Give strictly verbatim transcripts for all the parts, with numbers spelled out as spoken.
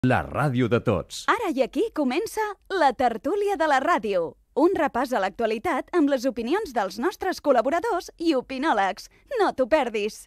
La ràdio de tots. Ara i aquí comença la tertúlia de la ràdio. Un repàs a l'actualitat amb les opinions dels nostres col·laboradors i opinòlegs. No t'ho perdis.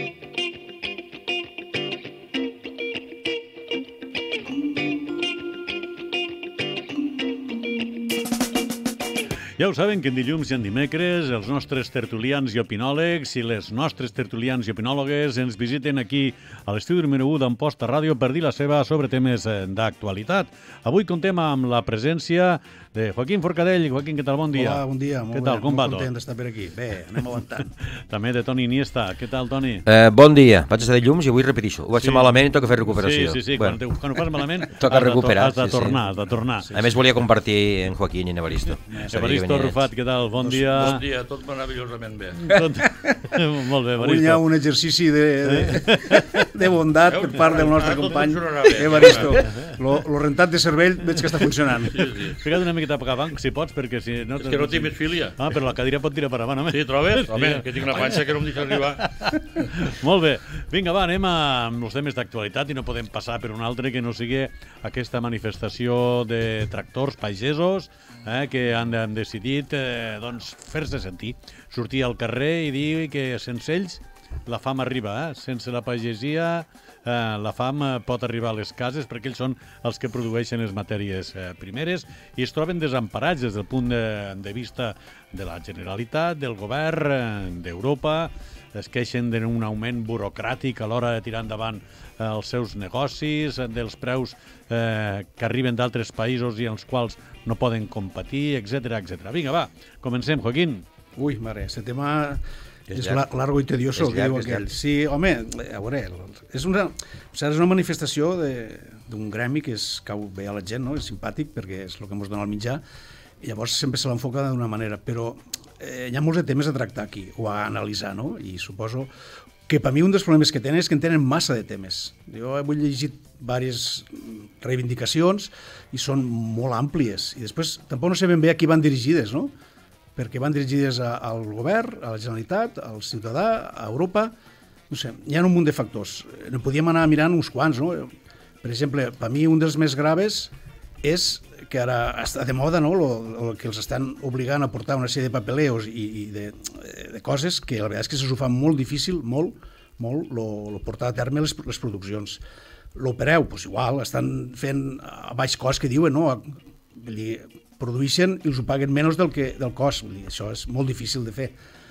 Ja ho saben que en dilluns i en dimecres els nostres tertulians i opinòlegs i les nostres tertulians i opinòlogues ens visiten aquí a l'estudi número u d'Amposta Ràdio per dir la seva sobre temes d'actualitat. Avui contem amb la presència de Joaquín Forcadell. Joaquín, què tal? Bon dia. Hola, bon dia. Què tal? Com va tot? Molt content d'estar per aquí. Bé, anem avançant. També de Toni Iniesta. Què tal, Toni? Eh, bon dia. Vaig estar de llums i avui repetixo. Ho vaig Sí. fer malament i toca fer recuperació. Sí, sí, sí. Bueno. Quan, te, quan ho fas malament Toca has de, recuperar, has de sí, sí. tornar, has de tornar. A més, volia compartir en Joaquín i en Evaristo. Evaristo Rufat, què tal? Bon dia. Bon dia, tot meravellosament bé. Tot... Molt bé, Avui hi ha Evaristo. un exercici de, de, de bondat per part del nostre Ara tot company funcionarà bé. Evaristo. Lo, lo rentat de cervell veig que està funcionant. Sí, sí. Fica't una miqueta per avant, si pots, perquè si no... És que no tinc més filia. Ah, però la cadira pot tirar per avant, home. Sí, trobes? Home, que tinc una panxa que no em deixa arribar. Molt bé. Vinga, va, anem amb els temes d'actualitat i no podem passar per un altre que no sigui aquesta manifestació de tractors pagesos eh, que han, han decidit eh, doncs, fer-se sentir. Sortir al carrer i dir que sense ells la fam arriba. Eh? Sense la pagesia eh, la fam eh, pot arribar a les cases perquè ells són els que produeixen les matèries eh, primeres i es troben desemparats des del punt de, de vista de la Generalitat, del govern, eh, d'Europa. Es queixen d'un augment burocràtic a l'hora de tirar endavant eh, els seus negocis, eh, dels preus eh, que arriben d'altres països i els quals no poden competir, etcètera, etcètera. Vinga, va, comencem, Joaquín. Ui, mare, este tema És és, llarg. la- largo i tedioso, És el que llarg, diu és aquell. llarg. Sí, home, a veure, és una, o sigui, és una manifestació de- d'un gremi que es cau bé a la gent, no? És simpàtic perquè és el que ens dona el mitjà, i llavors sempre se l'enfoca d'una manera, però eh, hi ha molts de temes a tractar aquí, o a analitzar, no? I suposo que per mi un dels problemes que tenen és que en tenen massa de temes. Jo he llegit diverses reivindicacions i són molt àmplies, i després tampoc no sé ben bé a qui van dirigides, no? Perquè van dirigides a, al govern, a la Generalitat, al ciutadà, a Europa, no sé, hi ha un munt de factors. Ne podíem anar mirant uns quants, no? Per exemple, per mi un dels més graves és que ara està de moda, no?, lo, lo que els estan obligant a portar una sèrie de papeleos i, i de, de coses que la veritat és que se s'ho fa molt difícil, molt, molt, lo, lo portar a terme les, les produccions. Lo preu, doncs igual, estan fent a baix cost que diuen, no? Vull dir, produeixen i els ho paguen menys del, que, del cost. Vull dir, això és molt difícil de fer.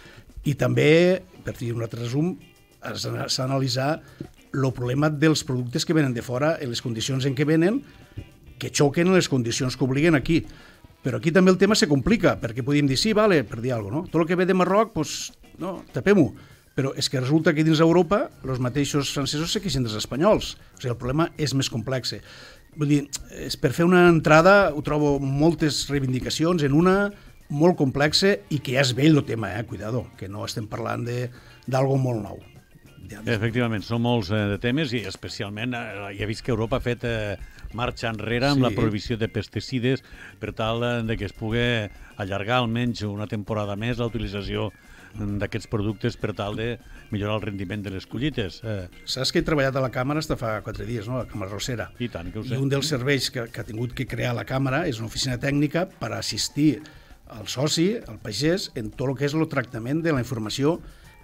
I també, per dir un altre resum, s'ha d'analitzar el problema dels productes que venen de fora en les condicions en què venen, que xoquen en les condicions que obliguen aquí. Però aquí també el tema se complica, perquè podríem dir, sí, vale, per dir alguna cosa, no? Tot el que ve de Marroc, doncs, no, tapem-ho. Però és que resulta que dins d'Europa els mateixos francesos se queixen dels espanyols. O sigui, el problema és més complex. Vull dir, és per fer una entrada ho trobo moltes reivindicacions en una molt complexa i que ja és vell el tema, eh? Cuidado, que no estem parlant d'algo molt nou. Efectivament, són molts eh, de temes i especialment eh, ja he vist que Europa ha fet eh, marxa enrere amb Sí. la prohibició de pesticides per tal eh, de que es pugui allargar almenys una temporada més la utilització mm, d'aquests productes per tal de millorar el rendiment de les collites. Eh, Saps que he treballat a la Càmera fins fa quatre dies, no? A la Càmera Rossera. I tant, que ho sé. I un dels serveis que, que ha tingut que crear la Càmera és una oficina tècnica per assistir al soci, al pagès, en tot el que és el tractament de la informació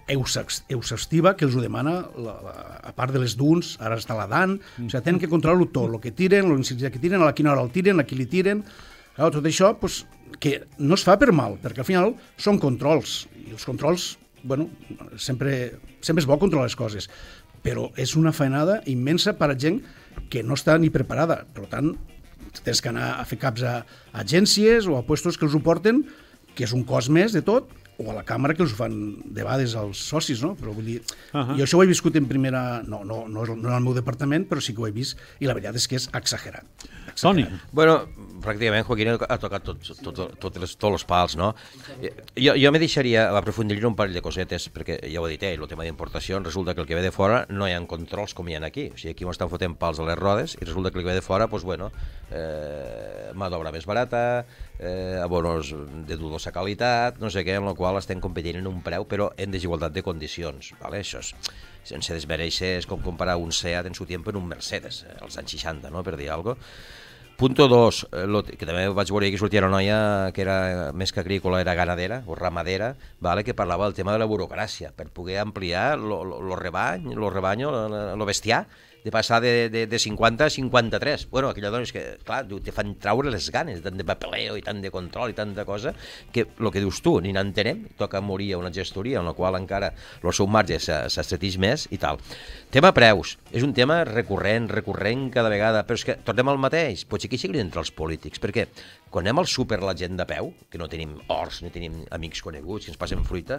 exhaustiva que els ho demana, la, la, a part de les D U Ns, ara està la D A N, mm. o sigui, tenen que controlar-ho tot, el que tiren, l'insecticida que tiren, a quina hora el tiren, a qui li tiren. Clar, tot això, pues, que no es fa per mal, perquè al final són controls, i els controls, bueno, sempre, sempre és bo controlar les coses, però és una feinada immensa per a gent que no està ni preparada. Per tant, tens que anar a fer caps a, a agències o a puestos que els ho porten, que és un cost més de tot, o a la càmera que els ho fan de vegades als socis, no? Però vull dir, uh -huh. jo això ho he viscut en primera... No, no, no, no en el meu departament, però sí que ho he vist, i la veritat és que és exagerat. exagerat. Toni, Bueno, pràcticament Joaquín ha tocat tots tot, tot, tot les, tots els pals, no? Jo, jo me deixaria aprofundir un parell de cosetes, perquè ja ho he dit, eh, el tema d'importació, resulta que el que ve de fora no hi ha controls com hi ha aquí. O sigui, aquí m'estan fotent pals a les rodes i resulta que el que ve de fora, doncs, bueno, eh, mà d'obra més barata, eh, abonos de dudosa qualitat, no sé què, amb la qual qual estem competint en un preu, però en desigualtat de condicions. Vale? Això és, sense desmereixer, és com comparar un Seat en su temps amb un Mercedes, eh, als anys seixanta, no? Per dir alguna cosa. Punto dos, lo, que també vaig veure que sortia una noia que era més que agrícola, era ganadera o ramadera, vale, que parlava del tema de la burocràcia, per poder ampliar lo, lo, lo rebany, lo rebanyo, lo, lo bestiar, de passar de, de, de cinquanta a cinquanta-tres. Bueno, aquella dona és que, clar, te fan traure les ganes, tant de papeleo i tant de control i tanta cosa, que el que dius tu, ni n'entenem, toca morir a una gestoria en la qual encara el seu marge s'estreteix més i tal. Tema preus, és un tema recurrent, recurrent cada vegada, però és que tornem al mateix, potser aquí sigui entre els polítics, perquè quan anem al súper la gent de peu, que no tenim horts ni tenim amics coneguts, que ens passem fruita,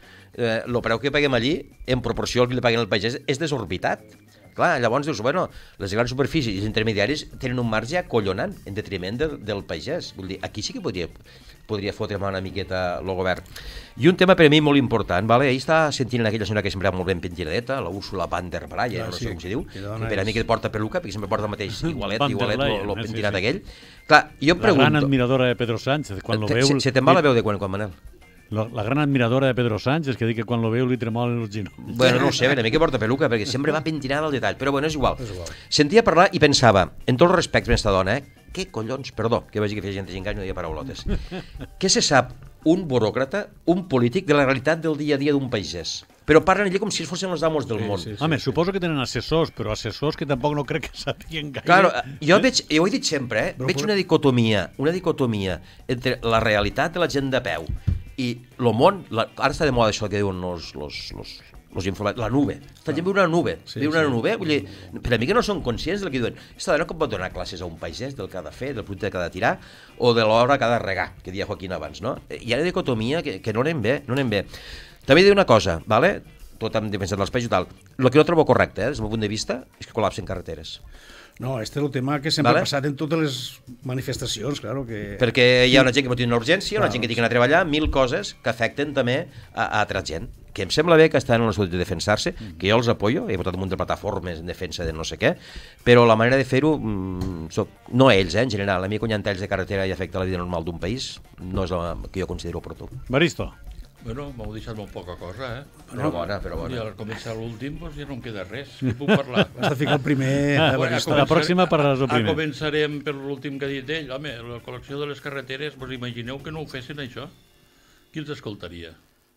eh, el preu que paguem allí, en proporció al que li paguen al pagès, és desorbitat. Clar, llavors dius, bueno, les grans superfícies i els intermediaris tenen un marge acollonant en detriment del, del pagès. Vull dir, aquí sí que podria, podria fotre-me una miqueta el govern. I un tema per a mi molt important, vale? Ahir estava sentint aquella senyora que sempre va molt ben pentinadeta, la Úrsula van der Braille, no sé com s'hi diu, que per a mi que porta peluca, perquè sempre porta el mateix igualet, igualet, lo pentinat aquell. Clar, jo em pregunto... La gran admiradora de Pedro Sánchez, quan lo veu... Se te'n va la veu de quan, quan Manel? La, la gran admiradora de Pedro Sánchez, que diu que quan lo veu li tremolen els ginolls. Bueno, no ho sé, a mi que porta peluca, perquè sempre va pentinada al detall, però bueno, és igual. És igual. Sentia parlar i pensava, en tots els respectes, aquesta dona, eh? Què collons, perdó, que vagi que feia gent d'engany, no deia paraulotes. Què se sap un buròcrata, un polític, de la realitat del dia a dia d'un pagès? Però parlen allà com si fossin els amos del sí, món. Sí, sí. Home, suposo que tenen assessors, però assessors que tampoc no crec que sàpiguen gaire. Claro, jo veig, jo ho he dit sempre, eh? Però veig una dicotomia, una dicotomia entre la realitat de la gent de peu i el món, la, ara està de moda això que diuen los, los, los, los informàtics, la nube. Està gent viu una nube, sí, viu una sí. nube, vull dir, per a mi que no són conscients del que diuen. Aquesta dona com pot donar classes a un pagès del que ha de fer, del producte que ha de tirar, o de l'obra que ha de regar, que deia Joaquín abans, no? Hi ha una dicotomia que, que no anem bé, no anem bé. També diré una cosa, vale? Tot hem defensat dels països i tal. El que no trobo correcte, eh, des del meu punt de vista, és que col·lapsen carreteres. No, aquest és el tema que sempre vale? ha passat en totes les manifestacions, claro que... Perquè hi ha una gent que pot tenir una urgència, una claro. gent que té que anar a treballar, mil coses que afecten també a, a altra gent. Que em sembla bé que estan en la salut de defensar-se, mm. que jo els apoyo, he votat un munt de plataformes en defensa de no sé què, però la manera de fer-ho, mm, soc, no ells, eh, en general, a mi quan hi ha talls de carretera i afecta la vida normal d'un país, no és el que jo considero oportú. Baristo. Bueno, m'heu deixat molt poca cosa, eh? Però no, bona, però bona. I al començar l'últim, doncs ja no em queda res. Què puc parlar? Has de ficar el primer... Ah, bueno, la pròxima parlaràs el primer. Començarem per l'últim que ha dit ell. Home, la col·lecció de les carreteres, doncs imagineu que no ho fessin això. Qui els escoltaria?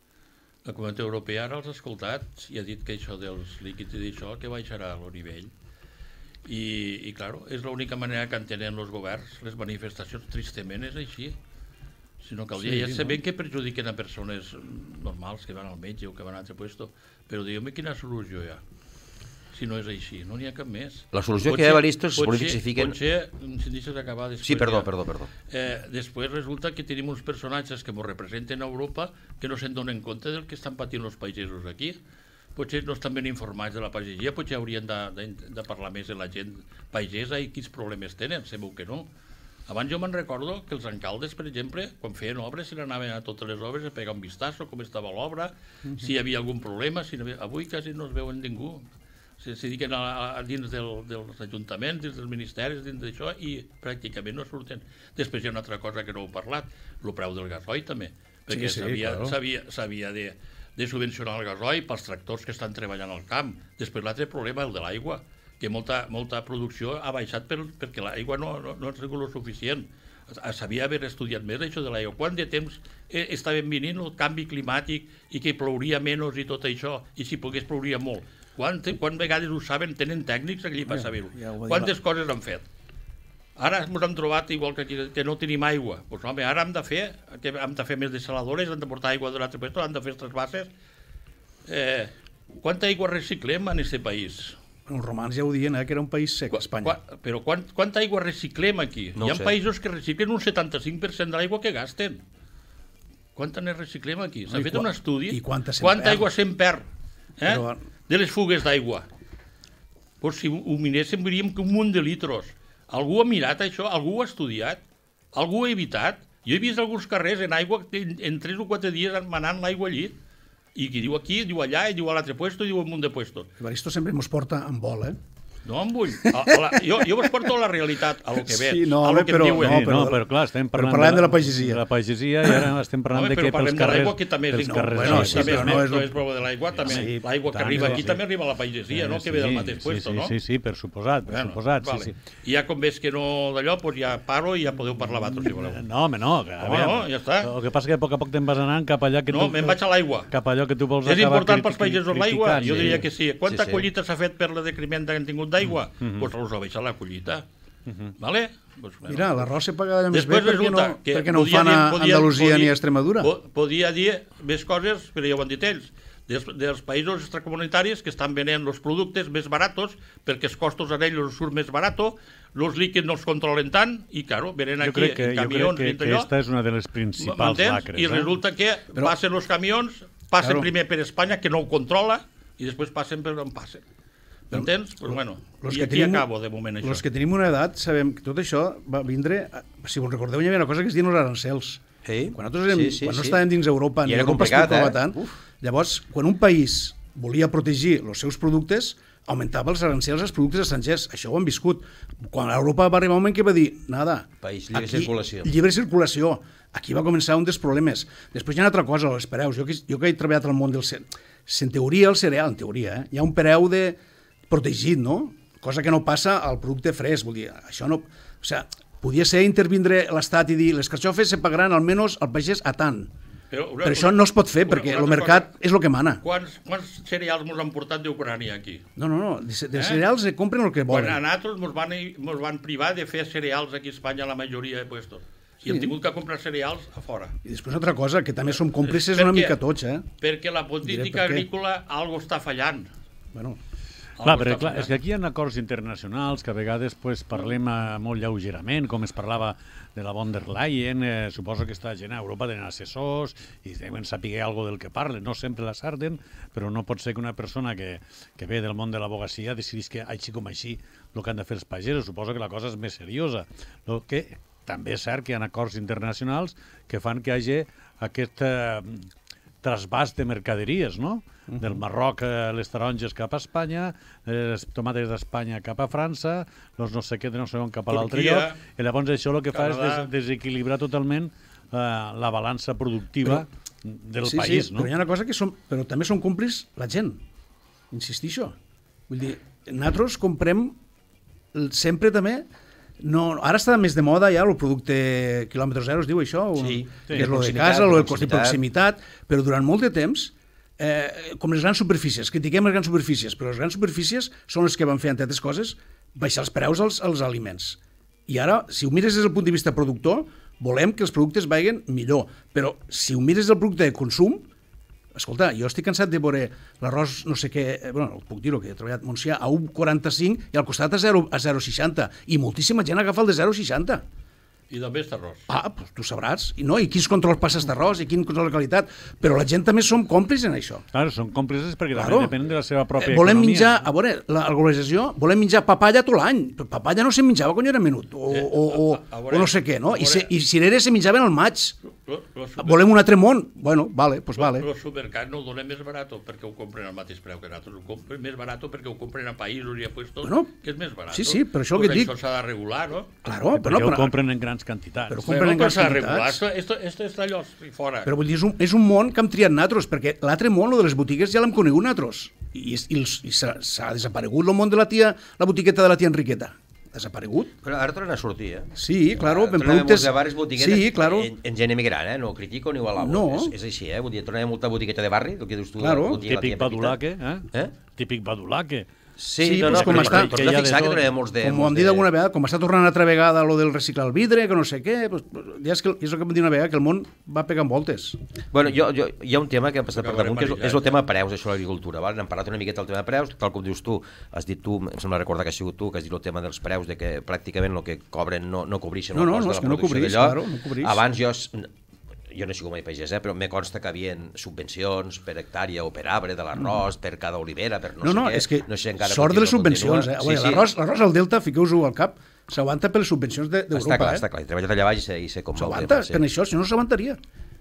La Comunitat Europea ara els ha escoltat i ha dit que això dels líquids i d'això que baixarà el nivell. I, i claro, és l'única manera que entenen els governs, les manifestacions, tristament és així. Si no caldria, sí, ja sé no? ben que perjudiquen a persones normals que van al metge o que van a altre puesto, però digueu-me quina solució hi ha, si no és així, no n'hi ha cap més. La solució potser, que hi ha, Baristo, els polítics s'hi fiquen... Potser, si em deixes acabar després... Sí, perdó, ja, perdó, perdó. Eh, després resulta que tenim uns personatges que ens representen a Europa que no se'n donen compte del que estan patint els pagesos aquí. Potser no estan ben informats de la pagesia, potser haurien de, de, de parlar més de la gent pagesa i quins problemes tenen, sabeu que no. Abans jo me'n recordo que els alcaldes, per exemple, quan feien obres, se n'anaven a totes les obres a pegar un vistazo, com estava l'obra, uh-huh. si hi havia algun problema, si no havia... avui quasi no es veuen ningú. Se, se dediquen a, a dins del, dels ajuntaments, dins dels ministeris, dins d'això, i pràcticament no surten. Després hi ha una altra cosa que no heu parlat, el preu del gasoil també, perquè sí, sí, s'havia claro. s'havia de, de subvencionar el gasoil pels tractors que estan treballant al camp. Després l'altre problema, el de l'aigua, que molta, molta producció ha baixat per, perquè l'aigua no, no, no és el suficient. S'havia d'haver estudiat més això de l'aigua. Quant de temps eh, estàvem venint el canvi climàtic i que plouria menys i tot això, i si pogués plouria molt? Quant, quant vegades ho saben, tenen tècnics allí per saber-ho? Ja, ja quantes coses han fet? Ara ens hem trobat igual que, aquí, que no tenim aigua. Pues, home, ara hem de fer, que hem de fer més desaladores, hem de portar aigua d'un altre lloc, hem de fer aquestes bases. Eh, quanta aigua reciclem en aquest país? Els romans ja ho diuen, eh, que era un país sec, Espanya. Qua, però quant, quanta aigua reciclem aquí? No Hi ha sé. països que reciclen un setanta-cinc per cent de l'aigua que gasten. Quanta ne reciclem aquí? S'ha no, fet un estudi? I quanta, quanta aigua se'n perd eh? però... de les fugues d'aigua? Pues si ho miréssim, veuríem que un munt de litros. Algú ha mirat això? Algú ho ha estudiat? Algú ho ha evitat? Jo he vist alguns carrers en aigua en, en tres o quatre dies manant l'aigua al llit. I qui diu aquí, diu allà, i diu a l'altre puesto, i diu un munt de puestos. Evaristo sempre ens porta en vol, eh? No em vull. A, a la, jo, jo vos porto la realitat, a lo que veig, Sí, no, a lo home, que però- em diuen. Sí, però- no, però clar, estem però parlant, parlem de la pagesia. De la pagesia i ara estem parlant Home, de però que pels parlem de carrers... l'aigua, que també és pels no, carrers bueno, de sí, la també però és, no no és és, el- prova de l'aigua, també. Sí, L'aigua que tant, arriba sí, aquí sí. també arriba a la pagesia, no? Que ve del mateix sí, puesto, sí, no? Sí, sí, per suposat, per Bueno, suposat, vale. sí, sí. I ja com veig que no d'allò, doncs ja paro i ja podeu parlar vosaltres, si voleu. No, home, no. Que, a Home, veure, no, ja està. El que passa que a poc a poc te'n vas anant cap allà que No, tu... me'n vaig a l'aigua. Cap allò que tu vols És acabar important pels criti- pagesos l'aigua? criticant, Jo sí. diria que sí. Quanta Sí, sí. collita s'ha fet per la decrement que han tingut d'aigua? Mm-hmm. Doncs us ha baixat la collita. Vale? Pues, bueno. Mira, l'arròs se paga allà més bé Després perquè no, resulta que perquè no ho podia fan dir- a podia- Andalusia podia- ni a Extremadura. po- Podia dir més coses, però ja ho han dit ells, dels, dels països extracomunitaris que estan venent els productes més baratos perquè els costos a ells els surt més barato, els líquids no els controlen tant i, claro, venen Jo aquí crec que, en jo camions crec i que, tot que allò. esta és una de les principals M'entens? lacres. I eh? resulta que Però- passen els camions, passen Claro. primer per Espanya, que no ho controla, i després passen per on passen. M'entens? Pues bueno, Los i que aquí tenim- acabo de moment això. Els que tenim una edat sabem que tot això va vindre... a- Si us recordeu, hi havia una cosa que es diuen els arancels. Sí. Quan nosaltres érem, Sí, sí, quan no sí. estàvem dins Europa, I ni era Europa complicat, escoltava eh? tant, Uf. llavors, quan un país volia protegir els seus productes, augmentava els arancels als productes estrangers. Això ho hem viscut. Quan Europa va arribar un moment que va dir, nada, País, lliure circulació. lliure circulació. Aquí va començar un dels problemes. Després hi ha una altra cosa, els preus. Jo que, jo que he treballat al món del cereal, en teoria el cereal, en teoria, eh, hi ha un preu de protegit, no? Cosa que no passa al producte fresc. Vull dir, això no... O sigui, podia ser intervindre l'Estat i dir les carxofes se pagaran almenys al pagès a tant. Però, una, Però això no es pot fer, una- perquè una el altra mercat cosa. és el que mana. Quants, quants cereals ens han portat d'Ucrània aquí? No, no, no. De, de Eh? cereals se compren el que Quan volen. a nosaltres ens van, mos van privar de fer cereals aquí a Espanya la majoria de puestos. I Sí. hem tingut que comprar cereals a fora. I després una altra cosa, que també som còmplices Per una què? mica tots, eh? Perquè la Diré política per què. agrícola algo està fallant. Bueno, Clar, Algo però està clar, és fallant. que aquí hi ha acords internacionals que a vegades pues, parlem eh, molt lleugerament, com es parlava de la von der Leyen, eh, suposo que aquesta gent a Europa tenen assessors i deuen saber alguna del que parlen, no sempre la sarden, però no pot ser que una persona que, que ve del món de l'abogacia decidís que així com així el que han de fer els pagesos, suposo que la cosa és més seriosa. El que també és cert que hi ha acords internacionals que fan que hi hagi aquest eh, trasbàs de mercaderies, no? Del Marroc eh, les taronges cap a Espanya, eh, les tomates d'Espanya cap a França, els no sé què de no sé on cap a l'altre Turquia, lloc, i llavors això el que fa és Canadà. des desequilibrar totalment eh, la balança productiva del sí, país, sí, no? però hi ha una cosa que som... Però també són còmplices la gent. Insistixo. Vull dir, nosaltres comprem el- sempre també... No, ara està més de moda ja el producte quilòmetre zero, es diu això? Un, Sí, que sí, és lo de proximitat, casa, lo de de cost de proximitat. proximitat, però durant molt de temps, eh, com les grans superfícies, critiquem les grans superfícies, però les grans superfícies són les que van fer, entre altres coses, baixar els preus als, als aliments. I ara, si ho mires des del punt de vista productor, volem que els productes vagin millor, però si ho mires del producte de consum, escolta, jo estic cansat de veure l'arròs, no sé què, eh, bueno, puc dir-ho, que he treballat a Montsià a un coma quaranta-cinc i al costat a zero a zero coma seixanta, i moltíssima gent agafa el de zero coma seixanta. I també està arròs. Ah, doncs tu sabràs. I no, i quins controls passes d'arròs, i quin control de qualitat. Però la gent també som còmplices en això. Claro, són còmplices perquè Claro. també depenen de la seva pròpia Eh, volem economia. menjar, a veure, la, la globalització, volem menjar papalla tot l'any. Però papalla no se menjava quan jo era menut, o, Eh, o, o, a- a veure, o no sé què, no? a I, se, veure. i cireres se menjaven al maig. Lo, lo super, Volem un altre món? Bueno, vale, doncs pues vale. Los supermercats no ho donen més barat perquè ho compren al mateix preu que nosaltres. Ho compren més barat perquè ho compren a països i a puestos Bueno, que és més barat. sí, sí, però això que et dic- Això s'ha de regular, no? Claro, Perquè però, no, ho però, compren en grans quantitats. Però Però compren en no grans s'ha de regular. quantitats. Esto, esto, esto està allò fora. Però vull dir, és un, és un món que hem triat nosaltres, perquè l'altre món, el de les botigues, ja l'hem conegut nosaltres. I, i, els- i s'ha s'ha desaparegut el món de la tia, la botiqueta de la tia Enriqueta. Desaparegut. Però ara tornen a sortir, eh? Sí, claro, ben Tornen a productes... molts de bares, botiguetes, Sí, claro. en, en gent emigrant, eh? No ho critico ni ho alabo. No. És, és així, eh? Vull dir, tornen a molta botigueta de barri, el que dius tu. Claro. la botiga, la Típic tia Pepita. badulaque, eh? Eh? Típic badulaque. Sí, Sí, no, pues no, com però està- torna que hi a ha de fixar que tot. tornem molts de... Com ho molts hem dit de- alguna vegada, com està tornant altra vegada lo del reciclar el vidre, que no sé què, pues, ja és, que, és el que hem dit una vegada, que el món va pegant voltes. Bueno, jo, jo, hi ha un tema que hem passat per Acabarem damunt, que és, marijant, és el ja. tema preus, això de l'agricultura. Vale? N'hem parlat una miqueta del tema de preus, tal com dius tu, has dit tu, em sembla recordar que has sigut tu, que has dit el tema dels preus, de que pràcticament el que cobren no, no cobreixen No, el no, cost no, de és la que no producció cobreix, d'allò. claro, no cobreix. Abans jo... s- jo no he sigut mai pagès, eh, però me consta que hi havia subvencions per hectàrea o per arbre de l'arròs, per cada olivera, per no, No, sé no, què. és que no sé encara sort de les continua, subvencions, eh? continua. Sí, l'arròs l'arròs al Delta, fiqueu-vos al cap, s'aguanta per les subvencions de- Està d'Europa, clar, eh? està clar. He treballat allà baix i sé, i sé com va el S'aguanta, tema, per això, si no, no s'aguantaria.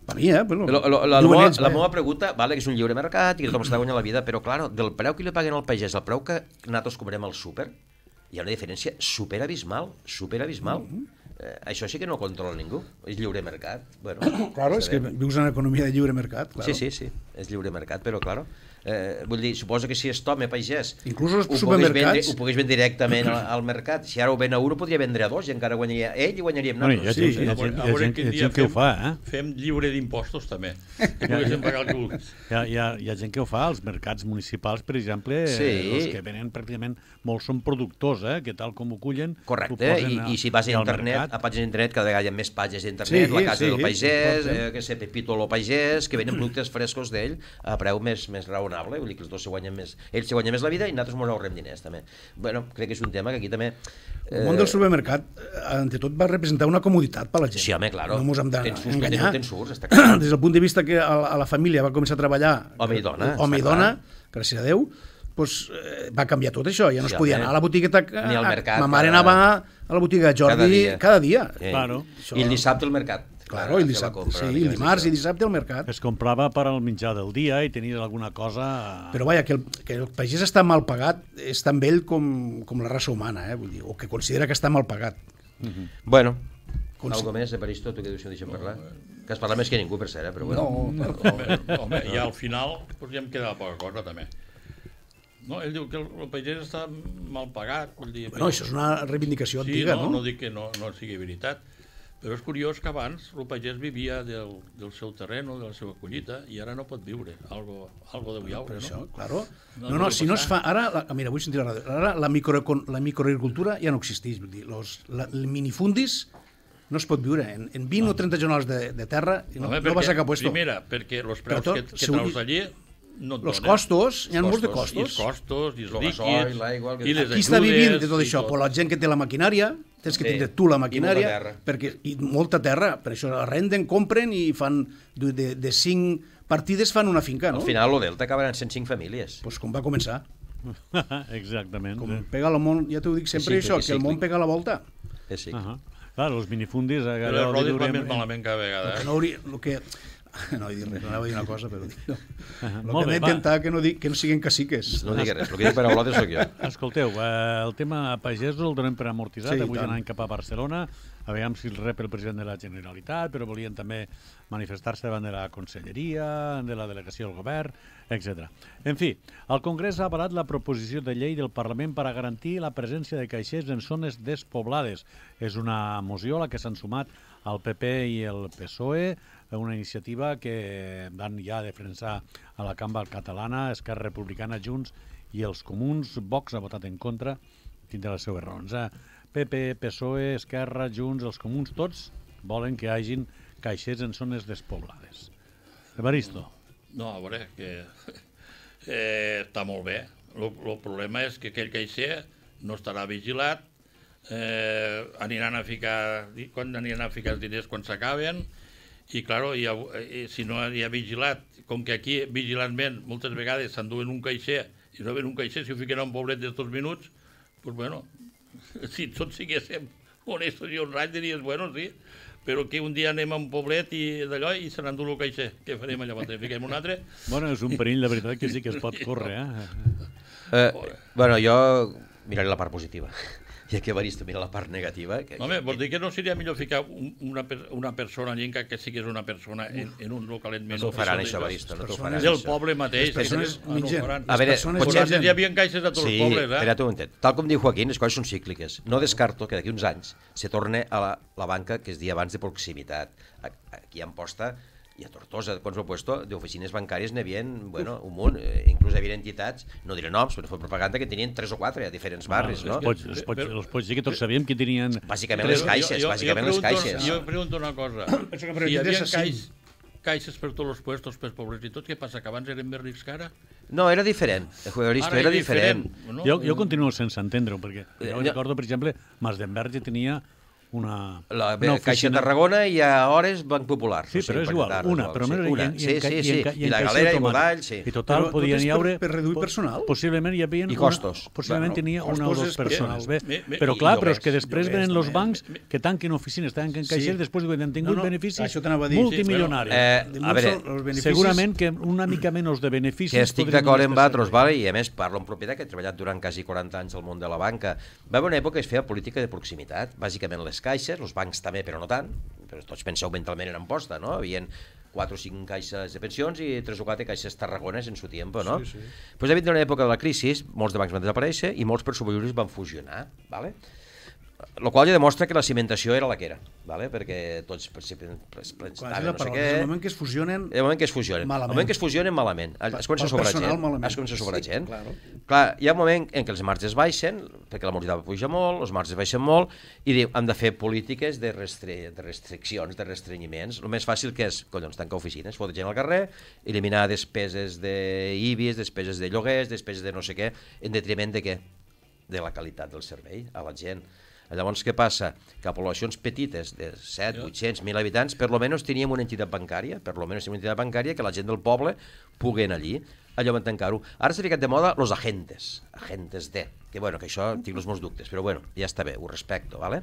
Per mi, eh? Bueno, Lo, lo, la, diuen meva, ells, la bé. meva pregunta, vale, que és un lliure mercat i que tothom està guanyant la vida, però, clar, del preu que li paguen al pagès al preu que nosaltres cobrem al súper, hi ha una diferència superabismal, superabismal. Mm-hmm. eh, això sí que no controla ningú, és lliure mercat. Bueno, Claro, és que vius en una economia de lliure mercat, claro. sí, sí, sí, és lliure mercat, però, clar, eh, vull dir, suposa que si és home pagès Inclús els ho pogués supermercats- vendre, ho pogués vendre directament al, al mercat, si ara ho ven a un ho podria vendre a dos i encara guanyaria ell i guanyaríem Bueno, hi ha, nosaltres. gent, hi ha, A veure- gent, a hi ha, veure gent, quin hi ha dia gent que ho fem- fa, eh? Fem lliure d'impostos, també. Que poguéssim pagar el que vulguis. Hi ha, hi, ha, hi ha gent que ho fa, als mercats municipals, per exemple, Sí. eh, els que venen pràcticament, molts són productors, eh, que tal com ho cullen... Correcte, ho posen I, a- i si vas a al internet, mercat. a pàgines d'internet, cada vegada hi ha més pàgines d'internet, Sí, la casa sí, del pagès, porten. eh, que sé, Pepito lo pagès, que venen productes frescos d'ell a preu més, més raonable, vull dir que els dos se guanyen més, ells se guanyen més la vida i nosaltres ens ahorrem diners, també. Bueno, crec que és un tema que aquí també... El món del supermercat, eh, ante tot, va representar una comoditat per la gent. Sí, home, claro. No mos hem Tens surts, d'enganyar. tens surts, està clar. Des del punt de vista que a la, a la família va començar a treballar... Home i dona, Home i està dona, clar. gràcies a Déu, doncs, eh, va canviar tot això. Ja no Sí, es podia home. anar a la botigueta... Ni al mercat, Ma mare cada- anava a la botiga de Jordi cada dia. cada dia. Eh, Claro. I el dissabte al mercat. Claro, el Fer la dissabte, compra, sí, una el mica més dimarts d'això. i dissabte al mercat. Es comprava per al menjar del dia i tenies alguna cosa... Però vaja, que el, que el pagès està mal pagat és tan vell com, com la raça humana, eh? Vull dir, o que considera que està mal pagat. Bueno, Consi- algo més, Evaristo, tu què dius si no deixem parlar? Que has parlat més que ningú, per cert, eh? Però bueno. No, Home, home, i al final doncs, ja em queda poca cosa, també. No, ell diu que el, el pagès està mal pagat. Vull dir, bueno, això és una reivindicació sí, antiga, no, no? no dic que no, no sigui veritat, però és curiós que abans el pagès vivia del, del seu terreno, de la seva collita, i ara no pot viure. Algo, algo deu hi ha, Per això, no? claro. No, No, no no, li si no es passa. fa... Ara, la, mira, vull sentir la ràdio. Ara la, micro, la microagricultura ja no existeix. Vull dir, los, la, el minifundis no es pot viure. En, en vint o trenta jornals de, de terra i no, Home, no vas a cap puesto. Primera, perquè els Però preus tot, que, que si traus vull- allí no et Los donen. costos, hi ha molts de I els costos. costos, i els El líquids, gasoil, l'aigua, el que- i les Qui està vivint de ajudes, tot i això? Pues la gent que té la maquinària, tens que Sí, tindre tu la i maquinària, molta terra. perquè, i molta terra, per això arrenden, compren i fan de, de, de cinc partides fan una finca, no? Al final, lo Delta acabaran sent cinc famílies. Pues com va començar. Exactament. Com sí. pega el món, ja t'ho dic sempre És cíclic, això, és que el món cíclic. pega la volta. És sí. Uh -huh. Clar, els minifundis... eh, Però allò els de rodis viure van en- més malament cada vegada. Que Eh? no hauria, el que... No vull dir res, no anava a dir una cosa, però... No. El que Molt hem bé, d'intentar que no, di, que no siguin caciques. No digues res, el que dic per Olot sóc jo. Escolteu, eh, el tema pagesos el donem per amortitzat. Sí, i Avui tant. anant cap a Barcelona, a veure si el rep el president de la Generalitat, però volien també manifestar-se davant de la Conselleria, de la delegació del govern, etcètera. En fi, el Congrés ha avalat la proposició de llei del Parlament per a garantir la presència de caixers en zones despoblades. És una moció a la que s'han sumat el P P i el P S O E, una iniciativa que van ja defensar a la Cambra Catalana, Esquerra Republicana, Junts i els Comuns. Vox ha votat en contra, tindrà les seves raons. Eh? P P, P S O E, Esquerra, Junts, els Comuns, tots volen que hi hagin caixers en zones despoblades. Evaristo. No, a veure, que eh, està molt bé. El problema és que aquell caixer no estarà vigilat, eh, aniran a ficar, quan aniran a ficar els diners quan s'acaben, i, claro, i, i, si no hi ha vigilat, com que aquí vigilantment moltes vegades s'enduen un caixer, i no ven un caixer, si ho fiquen a un poblet d'estos minuts, doncs bueno, si tots siguéssim honestos i honrats diries, bueno, sí, però que un dia anem a un poblet i d'allò i se n'endú el caixer. Què farem allà? En fiquem un altre? Bueno, és un perill, de veritat, que sí que es pot córrer, eh? Eh, bueno, jo miraré la part positiva. I aquí Evaristo mira la part negativa. Que, Home, vols dir que no seria millor ficar un, una, per- una persona allí encara que sigués una persona en, en un localet no menys? t'ho faran, això, Evaristo, no t'ho faran. Del això. poble mateix. Les persones Ah, no ho mengen. faran. A veure, Les persones potser- Potser hi havia caixes a tots Sí, els pobles, eh? espera't un momentet. Tal com diu Joaquín, les coses són cícliques. No descarto que d'aquí uns anys se torne a la, la banca que es dia abans de proximitat. A- Aquí a Amposta i a Tortosa, quan s'ho he puesto, d'oficines bancàries n'hi havia, bueno, un munt. Eh, inclús hi havia entitats, no diré noms, però fer propaganda, que tenien tres o quatre a diferents barris, no? Els pots, els pots, els pots dir que tots sabíem que tenien... Bàsicament les caixes, bàsicament les pregunto, caixes. Jo pregunto una cosa. Penso que Si per hi havia entiendes així. caix, caixes per tots els puestos, per pobles i tot, què passa? Que abans eren més rics que ara? No, era diferent. Evaristo, Ara era és diferent. No? Jo, jo continuo sense entendre-ho, perquè Eh, jo no. recordo, per exemple, Mas d'Enverge tenia una, La una Caixa oficina. Tarragona i a hores Banc Popular. Sí, no sé, però és igual, Banc una, Tarragona, però sí, més... una. I, en- Sí, i, en ca- sí, i, en sí. ca- I en la caixer galera i automàtic. Godall, sí. I total, Però tot podien és hi per- haure... per reduir po- personal. Possiblement hi havia... I una- costos. Possiblement Bueno, tenia una o costos dues és persones. personal. Bé, Me- me- però i clar, però lloguers, és que després lloguers venen els també. bancs que tanquen oficines, tanquen caixers, després diuen han tingut No, no, beneficis això t'anava a dir. multimilionaris. Eh, De a molts veure, són els beneficis- Segurament que una mica menys de beneficis... que estic podrien d'acord amb estar vosaltres, servint. vale? I a més parlo amb propietat, que he treballat durant quasi quaranta anys al món de la banca. Va haver una època que es feia política de proximitat, bàsicament les caixes, els bancs també, però no tant, però tots penseu mentalment en Amposta, no? Hi havia quatre o cinc caixes de pensions i tres o quatre caixes tarragones en su tiempo, no? Sí, sí. Pues ha hagut una època de la crisi, molts de bancs van desaparèixer i molts per sobreviure van fusionar, vale? El qual ja demostra que la cimentació era la que era, vale? Perquè tots Quan és estaven la no sé paraula, què... és el moment que es fusionen... El moment que es fusionen. Malament. El moment que es fusionen, malament. Es comença a Pel sobrar personal, gent. malament. Es comença a sobrar Sí, gent. claro. Clar, hi ha un moment en què els marges baixen, perquè la mortalitat puja molt, els marges baixen molt, i diu, hem de fer polítiques de, restri de restriccions, de restrenyiments. El més fàcil que és, collons, tancar oficines, fotre gent al carrer, eliminar despeses d'I B I S, despeses de lloguers, despeses de no sé què, en detriment de què? De la qualitat del servei a la gent. Llavors, què passa? Que a poblacions petites de set, vuit-cents, mil habitants, per lo menos teníem una entitat bancària, per lo menos teníem una entitat bancària que la gent del poble puguen allí, allò van tancar-ho. Ara s'ha ficat de moda los agentes, agentes de, que bueno, que això tinc els meus dubtes, però bueno, ja està bé, ho respecto, ¿vale?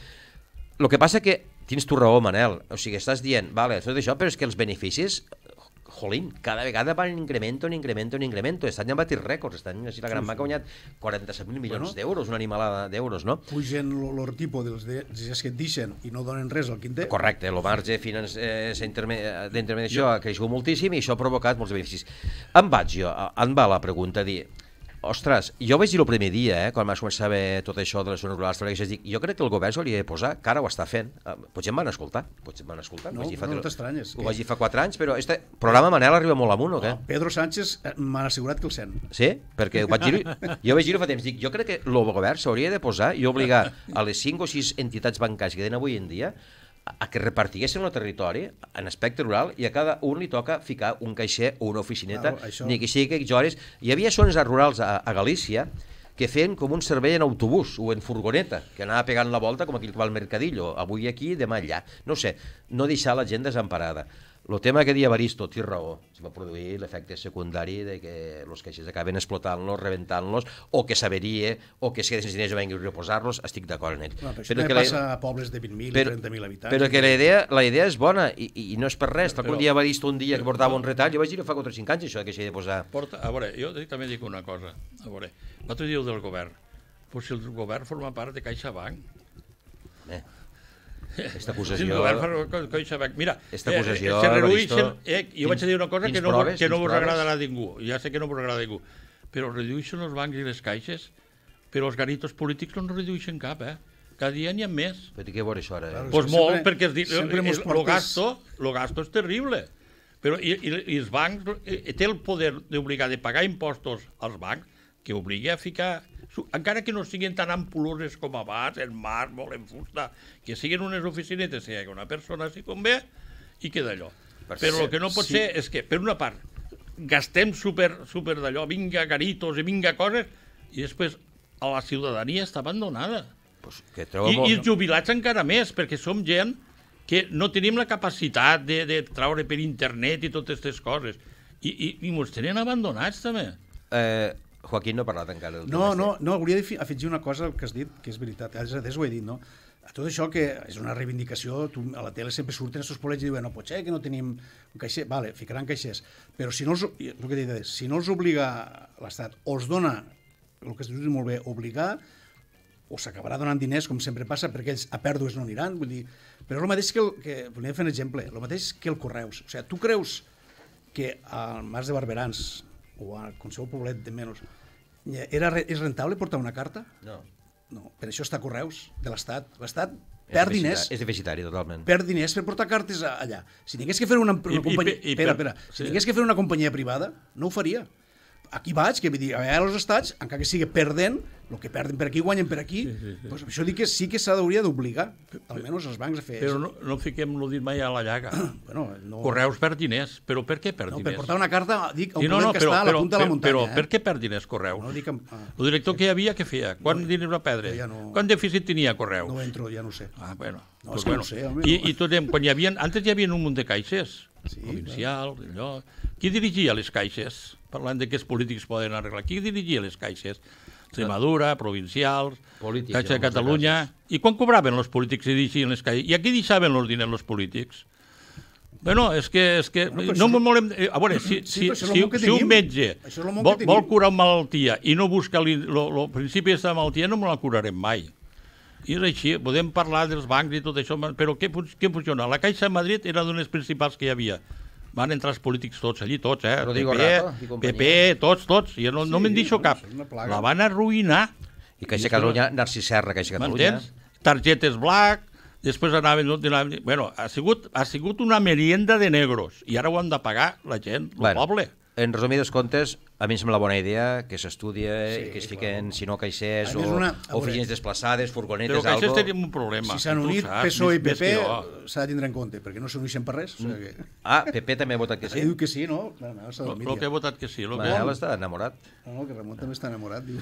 Lo que passa que tens tu raó, Manel, o sigui, estàs dient, vale, tot això, però és que els beneficis, jolín, cada vegada van en incremento, en incremento, en incremento. Aquest any han batit rècords, aquest any així la Gran Banca ha guanyat quaranta-set mil milions Bueno. d'euros, una animalada d'euros, no? Pugen l'hortipo dels diners que et deixen i no donen res al quinter. Correcte, el marge d'intermediació ha crescut moltíssim i això ha provocat molts beneficis. Em vaig jo, em va la pregunta a dir, ostres, jo vaig dir el primer dia, eh, quan vaig començar a veure tot això de les zones rurals, dic, jo crec que el govern s'hauria de posar, que ara ho està fent, potser em van escoltar, potser em van escoltar. No, ho vaig dir fa no tre- t'estranyes, Ho que- vaig dir fa quatre anys, però este programa, Manel, arriba molt amunt, o què? No, Pedro Sánchez eh, m'ha assegurat que el sent. Sí? Perquè ho vaig dir, jo vaig dir-ho fa temps. Dic, jo crec que el govern s'hauria de posar i obligar a les cinc o sis entitats bancàries que tenen avui en dia a, a que repartiguessin el territori en aspecte rural i a cada un li toca ficar un caixer o una oficineta, Claro, això- ni que sigui que hores. Hi havia zones rurals a, a Galícia que feien com un servei en autobús o en furgoneta, que anava pegant la volta com aquell que va al mercadillo, avui aquí, demà allà. No sé, no deixar la gent desemparada. El tema que deia Baristo, té raó, es va produir l'efecte secundari de que els caixers acaben explotant-los, rebentant-los, o que s'averie, o que es quedessin diners i vinguin a reposar-los, estic d'acord en ell. No, però això Però també que la- passa a pobles de vint mil i però, trenta mil habitants. però que la idea, la idea és bona i, i no és per res, tal com Però- dia Baristo un dia que portava un retall, jo vaig dir fa quatre o cinc anys això que s'ha de posar. Porta, a veure, jo també dic una cosa. A veure, l'altre dia del govern. Pues si el govern forma part de CaixaBank. Eh, aquesta Si el acusació... govern forma CaixaBank. Mira, Aquesta acusació, eh, se redueixen... Baristo, Eh, jo vaig tens- dir una cosa que tens no, proves? que no Tens vos proves? agradarà a ningú. Ja sé que no vos agrada a ningú. Però redueixen els bancs i les caixes, però els garitos polítics no en redueixen cap, eh? Cada dia n'hi ha més. Però té que veure això ara. Claro, Eh? Pues que molt, sempre- perquè es di- sempre el, mos el, portes- gasto, lo gasto és terrible. Però i, i, i els bancs, eh, té el poder d'obligar de pagar impostos als bancs, que obligui a ficar, su- encara que no siguin tan ampuloses com abans, en màrmol, en fusta, que siguin unes oficinetes, si hi ha una persona si convé, i queda allò. Per Però el cert, que no pot sí. ser és que, per una part, gastem super, super d'allò, vinga garitos i vinga coses, i després a la ciutadania està abandonada. Pues, que treu I, molt... I els jubilats encara més, perquè som gent que no tenim la capacitat de, de traure per internet i totes aquestes coses. I, i, i mos tenen abandonats, també. Eh, Joaquín no ha parlat encara del No, tema no, este. no, hauria d'afegir una cosa al que has dit, que és veritat, ara ho he dit, no? A tot això que és una reivindicació, tu, a la tele sempre surten aquests polets i diuen no pot ser que no tenim un caixer, vale, ficaran caixers, però si no els, el que he dit, si no els obliga l'Estat, o els dona, el que es diu molt bé, obligar, o s'acabarà donant diners, com sempre passa, perquè ells a pèrdues no aniran, vull dir, però és el mateix que, el, que volia fer un exemple, el mateix que el Correus, o sigui, tu creus que al Mas de Barberans o a qualsevol poblet de menys era, re- és rentable portar una carta? No. No, per això està Correus, de l'Estat. L'Estat És perd deficitari- diners, És deficitari, totalment. perd diners per portar cartes a- allà. Si tingués que fer una, una I- i companyia... pe- i espera, per- espera. Si sí. tingués que fer una companyia privada, no ho faria. aquí vaig, que vull dir, allà als estats, encara que sigui perdent, el que perden per aquí guanyen per aquí, sí, sí, sí. Pues això dic que sí que s'hauria d'obligar, almenys els bancs a fer però això. no, no fiquem el dit mai a la llaga. Bueno, no... Correus perd diners, però per què perd No, diners? per portar una carta, dic, on Sí, no, podem no, que però, està a la però, punta de la però, muntanya. però eh? per què perd diners Correus? No dic... Ah, El director que hi havia, què feia? Quant diners va perdre? Ja no- Quant dèficit tenia Correus? no entro, ja no ho sé. Ah, bueno. No, pues és que bueno. no sé, home, I, no. I tot, quan hi havia, antes hi havia un munt de caixes, Sí, provincials, allò... Qui dirigia les caixes? Parlant de què els polítics poden arreglar. Qui dirigia les caixes? Extremadura, provincials, Polítics, Caixa de en molts Catalunya... I quan cobraven els polítics i dirigien les caixes? I a qui deixaven els diners els polítics? Bueno, és que... És que Bueno, però no això- m'ho volem... eh, A veure, si, Sí, si, però això és el si, món que si un tenim. metge Això és el món vol, que vol tenim. curar una malaltia i no busca el principi d'aquesta malaltia, no me la curarem mai. I és així, podem parlar dels bancs i tot això, però què, fun- què funciona? La Caixa de Madrid era d'unes dels principals que hi havia. Van entrar els polítics tots allí, tots, eh? Rodrigo P P, Rato i companyia. P P, tots, tots. Jo no, no Sí, me'n deixo bueno, cap. això és una plaga. La van arruïnar, I Caixa Catalunya, Narcís Serra, Caixa Catalunya. m'entens? Targetes black, després anaven... anaven bueno, ha sigut, ha sigut una merienda de negros i ara ho han de pagar la gent, el Bueno, poble. En resumides comptes, a mi em sembla bona idea que s'estudia, Sí, que es fiquen, si no caixers, A o més, una- a veure, oficines desplaçades, furgonetes, Però que això algo... tenim un problema. Si s'han tu unit saps, P S O E i més- P P, més que jo. s'ha de tindre en compte, perquè no s'uneixen per res. O sigui que... Ah, P P també ha votat que Sí. sí. Diu que sí, no? No, no, s'ha de El mirar. que ha votat que sí. El que... Manel està enamorat. No, no, que Ramon també està enamorat, diu.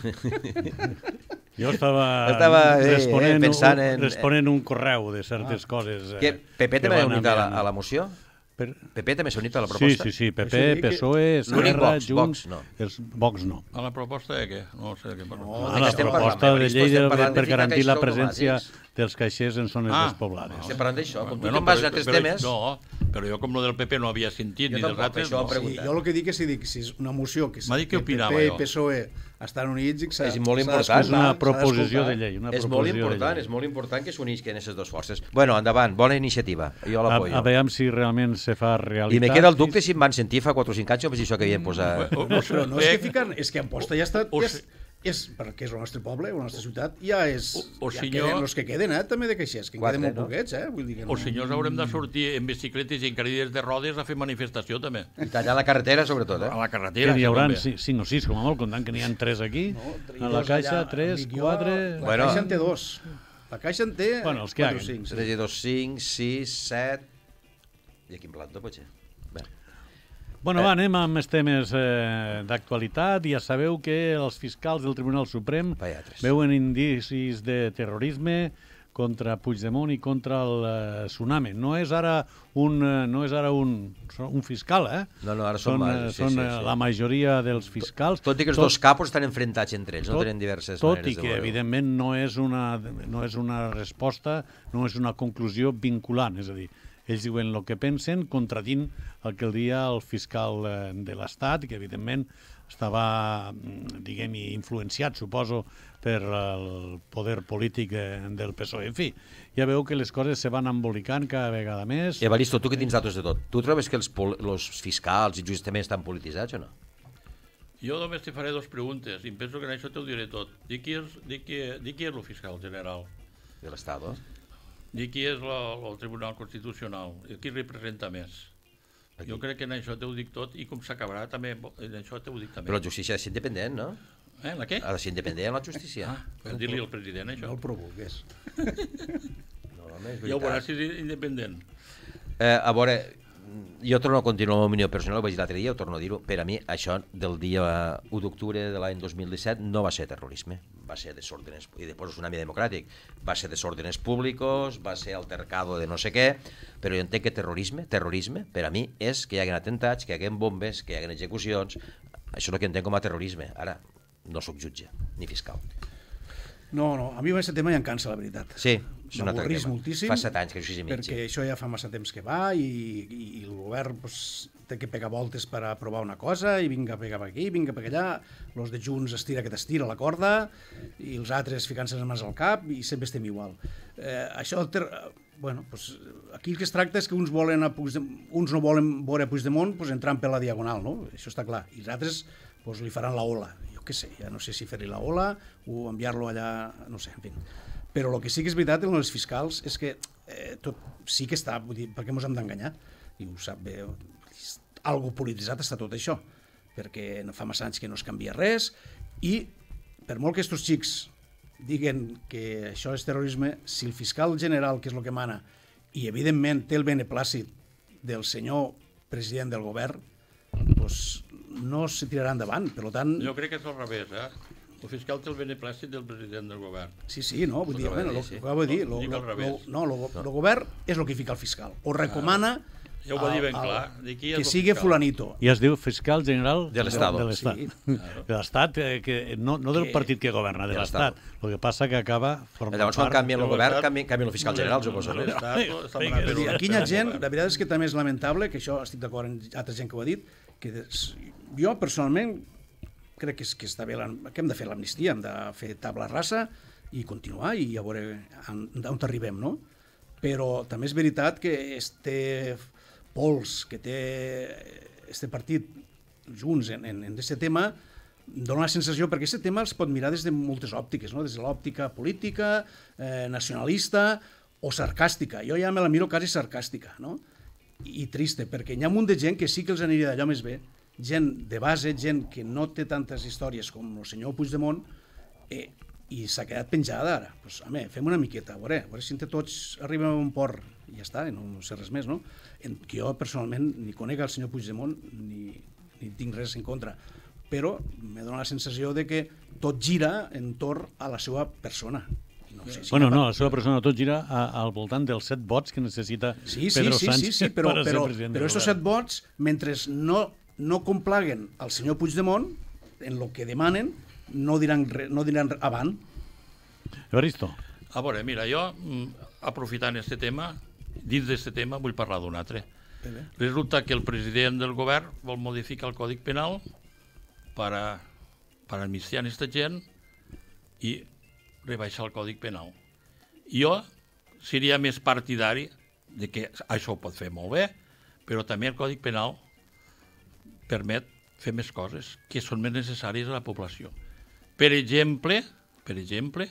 Jo estava, Estava, eh, responent, eh, pensant un, en- responent un correu de certes coses. eh, Que P P que també ha van unit a la, enviant. a la moció? Per... P P també s'ha unit a la Sí, proposta? sí, sí, P Això P, dic que- P S O E, L'únic Esquerra, Vox, Junts... Vox no. Els Vox no. A la proposta de què? No sé de què parlo. No, Ah, de la què estem proposta parlant? de Estem llei de, parlant de per ficar garantir la caixers presència automàtics. dels caixers en zones Ah, despoblades. Estem parlant d'això. Com tu Bueno, te'n vas però- a altres però- temes... No, però jo com lo del P P no havia sentit, Jo ni dels tampoc, altres, això no. pre- Sí, preguntar. jo el que dic és si, dic, si és una moció que, M'ha dit què que opinava P P jo. i P S O E estan units i que s'ha És molt s'ha important. d'escoltar, És una s'ha proposició de d'escoltar. llei. Una És molt proposició de important, llei. és molt important que s'unisquen aquestes dues forces. Bueno, endavant, bona iniciativa. Jo A, l'apoyo. a veure si realment se fa realitat. I me queda el dubte si em van sentir fa quatre o cinc anys o vaig dir això que havien posat... O- o- No, però no és que eh, fiquen, és que Amposta ja està... o Ja si- és, és, perquè és el nostre poble, la nostra ciutat, ja és... O- o ja senyor- queden els que queden, eh, també de caixers, que en Quatre, queden molt no? poquets, eh? Vull dir que no... Els senyors haurem de sortir en bicicletes i en cadires de rodes a fer manifestació, també. I tallar la carretera, sobretot, A eh? la Que carretera. n'hi això haurà també. cinc o sis, com a molt, comptant que n'hi ha tres aquí. No, A la dos caixa, allà, tres, dic jo, quatre... La Bueno. caixa en té dos. La caixa en té Bueno, els que quatre o hagen. cinc. tres i dos, cinc, sis, set... I aquí en planta, potser. Bé. Bueno, Eh. va, anem amb els temes eh, d'actualitat. Ja sabeu que els fiscals del Tribunal Suprem Pallatres. veuen indicis de terrorisme contra Puigdemont i contra el eh, Tsunami. No és ara un, eh, no és ara un, un fiscal, eh? No, no, ara són són, més, eh, sí, són sí, eh, sí. la majoria dels fiscals. Tot i que els dos capos estan enfrontats entre ells, no tenen diverses tot maneres i de que, veure-ho. evidentment, no és, una, no és una resposta, no és una conclusió vinculant. És a dir, ells diuen el que pensen, contradint el que el dia el fiscal eh, de l'Estat, que, evidentment, estava, mm, diguem, influenciat, suposo, per el poder polític eh, del P S O E. En fi, ja veu que les coses se van embolicant cada vegada més. Evaristo, tu que tens datos de tot, tu trobes que els, pol- els fiscals i jutges també estan polititzats o no? Jo només te faré dues preguntes i em penso que en això t'ho diré tot. Di qui és, di qui, di qui és el fiscal general? De l'Estat, eh? Di qui és la, el Tribunal Constitucional? I qui representa més? Aquí. Jo crec que en això t'ho dic tot i com s'acabarà també, en això t'ho dic també. Però la justícia ha de ser independent, no? Eh, la què? Ha de ser independent la justícia. Ah, per dir-li al president això. No el provoques. No, home, és Ja ho veuràs veritat. si és independent. Eh, a veure, jo torno a continuar amb la opinió personal, ho vaig dir l'altre dia, ho torno a dir-ho, per a mi això del dia u d'octubre de l'any dos mil disset no va ser terrorisme, va ser desórdenes, i després un tsunami democràtic, va ser desórdenes públicos, va ser altercado de no sé què, però jo entenc que terrorisme, terrorisme, per a mi és que hi haguen atentats, que hi haguen bombes, que hi haguen execucions, això és el que entenc com a terrorisme. Ara, no sóc jutge, ni fiscal. No, no, a mi aquest tema ja em cansa, la veritat. Sí, és un altre M'avorrís tema. moltíssim. Fa set anys que jo sis i mig. Perquè això ja fa massa temps que va i, i, i el govern pues, té que pegar voltes per aprovar una cosa i vinga a pegar per aquí, vinga per allà, els de Junts estira que t'estira la corda i els altres ficant-se les mans al cap i sempre estem igual. Eh, això, ter... bueno, pues, aquí el que es tracta és que uns, volen a Puigdemont, uns no volen veure Puigdemont pues, entrant per la diagonal, no? Això està clar. I els altres pues, li faran la ola. Jo què sé, ja no sé si fer-li la ola o enviar-lo allà, no sé, en fi. Però el que sí que és veritat en els fiscals és que eh, tot sí que està, vull dir, per què ens hem d'enganyar? I ho sap bé, algo polititzat està tot això. perquè no fa massa anys que no es canvia res, i per molt que aquests xics diguen que això és terrorisme, si el fiscal general, que és el que mana, i evidentment té el beneplàcit del senyor president del govern, doncs no se tirarà endavant. Per tant... Jo crec que és al revés, eh? El fiscal té el beneplàcit del president del govern. Sí, sí, no, vull dir, bueno, el que acabo de dir, No, dic al revés. no, el govern és el que fica el fiscal, o recomana Ja ho va dir ben clar. D'aquí és que el sigui fiscal. fulanito. I es diu fiscal general De l'Estado. De l'Estat. Sí. De l'Estat, eh, que no, no del Que- partit que governa, de de l'Estat. El que passa que acaba formant Llavors, quan canvien el Però govern, l'Estat- canvien, canvien el fiscal general, suposo. No? L'Estat està Vinga, manant és per dir, un Aquí hi ha estat gent, del la veritat és que també és lamentable, que això estic d'acord amb altra gent que ho ha dit, que des, jo personalment crec que, és, que, està bé, la- que hem de fer l'amnistia, hem de fer tabla rasa i continuar i a veure on, on arribem, no? Però també és veritat que este pols que té este partit junts en, en, en aquest tema dona la sensació, perquè aquest tema els pot mirar des de moltes òptiques, no? Des de l'òptica política, eh, nacionalista o sarcàstica. Jo ja me la miro quasi sarcàstica, no? I triste, perquè hi ha un munt de gent que sí que els aniria d'allò més bé, gent de base, gent que no té tantes històries com el senyor Puigdemont, eh, i s'ha quedat penjada ara. Pues, home, fem una miqueta, a veure, a veure si entre tots arribem a un port, i ja està, no sé res més, no? En, que jo personalment ni conec el senyor Puigdemont ni, ni tinc res en contra, però me dona la sensació de que tot gira entorn a la seva persona. No sé si Bueno, cap- no, la seva persona tot gira a, al voltant dels set vots que necessita Sí, sí, Pedro sí, sí, Sánchez sí, però, per a ser però, president però del estos govern. set vots, mentre no, no complaguen al senyor Puigdemont, en lo que demanen, no diran, re, no diran re- avant. Evaristo. A veure, mira, jo, mm, aprofitant este tema, dins d'aquest tema vull parlar d'un altre. Resulta que el president del govern vol modificar el Codi Penal per, a, per amnistiar aquesta gent i rebaixar el Codi Penal. Jo seria més partidari de que això ho pot fer molt bé, però també el Codi Penal permet fer més coses que són més necessàries a la població. Per exemple, per exemple,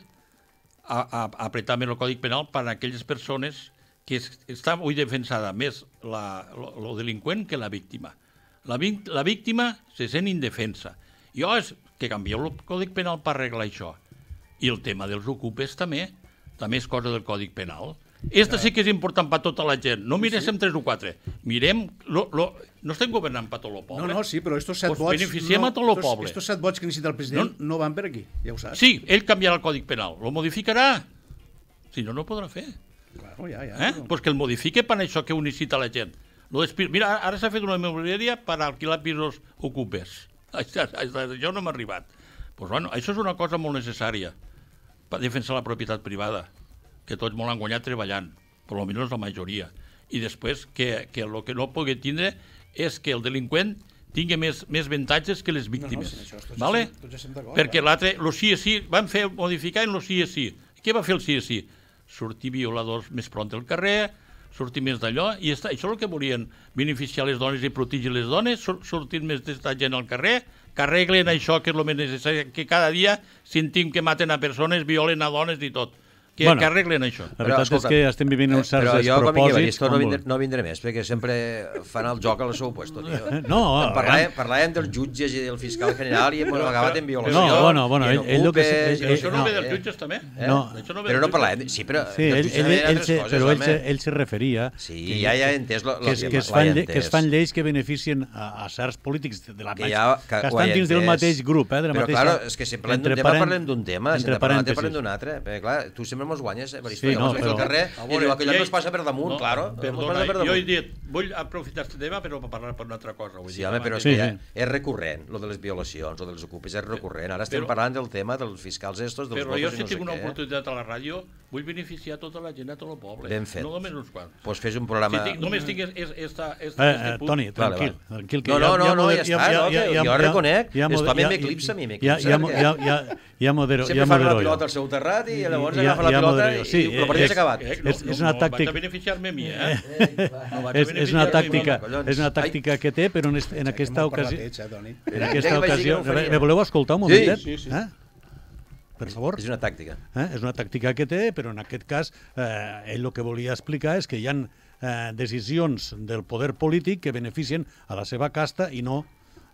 a, a, apretar més el Codi Penal per a aquelles persones que es, està avui defensada més la, lo, lo delinqüent que la víctima. La, vic- la víctima se sent indefensa. Jo és que canvieu el Codi Penal per arreglar això. I el tema dels ocupes també, també és cosa del Codi Penal. Esta sí que és important per tota la gent. No mirem tres o quatre. Mirem... Lo, lo, no estem governant per tot el poble. No, no, sí, però estos set Pues vots... beneficiem no, a tot el estos- poble. Estos set vots que necessita el president no, no van per aquí, ja ho saps. Sí, ell canviarà el Codi Penal. Lo modificarà. Si no, no ho podrà fer. Claro, ja, ja. Eh? però- Pues que el modifique per això que ho necessita la gent. Lo des... Mira, ara s'ha fet una immobiliària per alquilar pisos ocupes. Això, això no m'ha arribat. Pues bueno, això és una cosa molt necessària per defensar la propietat privada, que tots molt han guanyat treballant, per almenys la majoria. I després que, que el que no pugui tindre és que el delinqüent tingui més, més avantatges que les víctimes. No, no, sí, això tots vale? estem- tots estem d'acord, Perquè clar. l'altre, el sí és sí, van fer modificar en el sí és sí. Què va fer el sí és sí? Sortir violadors més pront del carrer, sortir més d'allò, i està, això és el que volien, beneficiar les dones i protegir les dones, sur, sortir més d'esta gent al carrer, que arreglen això que és el més necessari, que cada dia sentim que maten a persones, violen a dones i tot. Que, Bueno, que arreglen això. La veritat escolta, és que estem vivint uns certs Però jo, com que despropòsits. no, com vindré, vol- no vindré més, perquè sempre fan el joc al seu puesto, tio. No, parlàvem, parlàvem dels jutges i del fiscal general i hem acabat en violació. No, bueno, bueno, i en ell- ell el que sí- ocupes, ell- i Però això no, no, ve dels eh? jutges, també? Eh? No. Això no ve Però dels no parlàvem... Sí, però... Sí, dels ell, jutges ell, eren ell, altres se, coses, però ell, home. se, ell se referia Sí, que, ja, ja he entès lo, lo que, es, que, es l'he fan, lle- entès. que es fan lleis que beneficien a, a certs polítics de la Que mateixa, ja- que, que ho he estan dins del entès. mateix grup, eh, de la Però, mateixa... clar, és que si parlem d'un entre tema, parent- parlem d'un tema, si entre de parlem parèntesis. parlem d'un altre. Perquè, clar, tu sempre mos guanyes, eh, Evaristo, Sí, sí, no, no, però- al carrer, A i veure, diu, aquell ja- no es passa per damunt, no, claro, no es Perdona, passa per jo he damunt. dit, vull aprofitar aquest tema però per parlar per una altra cosa. Vull Sí, dir, home, però és Sí, que ja sí. és recurrent, lo de les violacions o dels ocupes és recurrent. Ara estem Però- parlant del tema dels fiscals estos, dels Però votos jo i si no tinc sé una què. oportunitat a la ràdio vull beneficiar tota la gent, a tot el poble. Ben fet. No només uns quants. Pues fes un Si programa... tinc, només tinc es, es, esta, esta, Eh, este eh, punt. Toni, Vale, tranquil, vale. tranquil. Que No, no, no, no, moder- ja està, no, que jo reconec. És pa mi m'eclipsa, a mi m'eclipsa, Ja, ja, perquè- ja, ja, ja modero, Sempre ja fan la modero pilota jo. al seu terrat i llavors Ja- agafa la ja pilota modero jo. i Sí, diu, el partit és- s'ha acabat. Eh, És- és una no, tàctica- vaig a beneficiar-me a mi, eh? No vaig a És, és una beneficiar-me a mi. tàctica, collons. és una tàctica que té, però en, est, en aquesta Hem parlat ocasió... d'ells, eh, Toni? En aquesta Ja que vaig dir que ocasió... ho faria. Me voleu escoltar un Sí, momentet? sí, sí. Eh? Per favor. És una tàctica. Eh? És una tàctica que té, però en aquest cas eh, ell el que volia explicar és que hi ha eh, decisions del poder polític que beneficien a la seva casta i no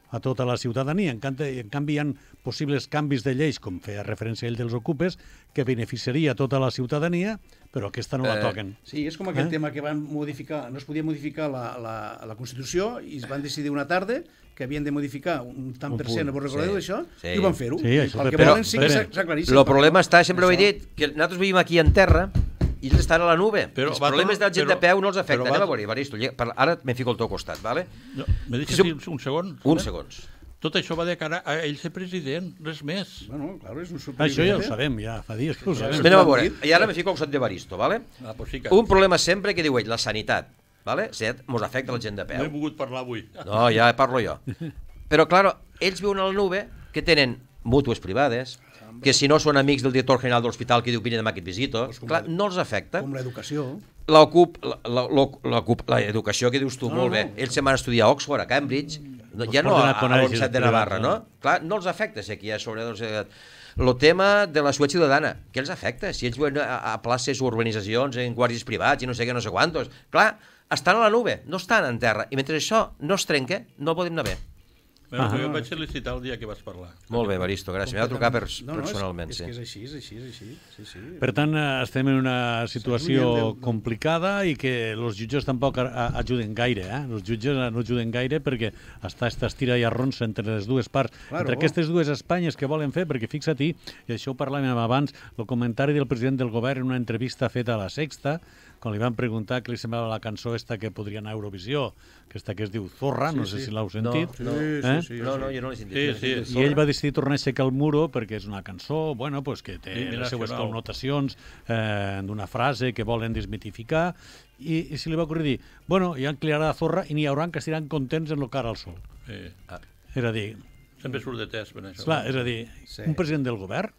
a tota la ciutadania. En canvi, en canvi, hi ha possibles canvis de lleis, com feia referència ell dels ocupes, que beneficiaria tota la ciutadania, però aquesta no la toquen. Sí, és com aquell Eh? tema que van modificar, no es podia modificar la, la, la Constitució i es van decidir una tarda que havien de modificar un tant per cent, vos recordeu Sí. d'això? Sí. I ho van fer-ho. Sí, això El que però- volen sí que però- s'ha- s'aclarissin. El problema està, sempre ho he Això. dit, que nosaltres vivim aquí en terra i ells estan a la nube. Però, Els va, problemes de la gent però- de peu no els afecten. però va- Anem a veure, Evaristo, lle- per- ara me fico al teu costat, vale? No, me deixes Si dir un segon? Un segons. Tot això va de cara a ell ser president, res més. Bueno, clar, és un Això ja ho supervivent. sabem, ja fa dies que ho sabem. Anem a veure, i ara me fico al costat d'Evaristo, vale? Ah, pues sí que... Un problema sempre que diu ell, la sanitat, vale? Set, mos afecta la gent de No he peu. volgut parlar avui. No, ja parlo jo. Però, clar, ells viuen a la nube, que tenen mútues privades, que si no són amics del director general de l'hospital que diu vine demà que et visito, Pues com clar, la- no els afecta. Com l'educació. L'ocup, la- la- l'oc- l'ocup- l'educació que dius tu, No, molt no. bé, ells se'n van estudiar a Oxford, a Cambridge, no, ja no porten a, a a col·legis l'Onset de privats, Navarra, no? no? Clar, no els afecta, si aquí hi ha sobre... Doncs, eh, el tema de la suet ciutadana, què els afecta? Si ells viuen a, a places o urbanitzacions, en guàrdies privats i no sé què, no sé quantos, clar, estan a la nube, no estan en terra, i mentre això no es trenca, no el podem anar bé. Bueno, Ah. jo em vaig felicitar el dia que vas parlar. Molt bé, Evaristo, gràcies. M'ha de trucar per, No, no, personalment, és, sí. és que és així, és així, és així. Sí, sí. Per tant, eh, estem en una situació Del- del- complicada i que els jutges tampoc a- a- ajuden gaire. Eh? Els jutges no ajuden gaire perquè està esta estira i arronsa entre les dues parts, Claro. entre aquestes dues Espanyes que volen fer, perquè fixa-t'hi, i això ho parlàvem abans, el comentari del president del govern en una entrevista feta a la Sexta, quan li van preguntar què li semblava la cançó esta que podria anar a Eurovisió, aquesta que es diu Zorra, no sé si l'heu sentit. No, Sí, Eh? sí, sí. No, no, jo no l'he sentit. Sí, sí. I ell va decidir tornar a aixecar el muro perquè és una cançó, bueno, pues, que té L'himne les seues nacional. connotacions eh, d'una frase que volen desmitificar, i, i se li va ocorrir dir, bueno, ja encriarà la zorra i n'hi hauran que estiran contents en el cara al sol. Sí. És a dir, Sempre surt de test per això. clar, és a dir, Sí. un president del govern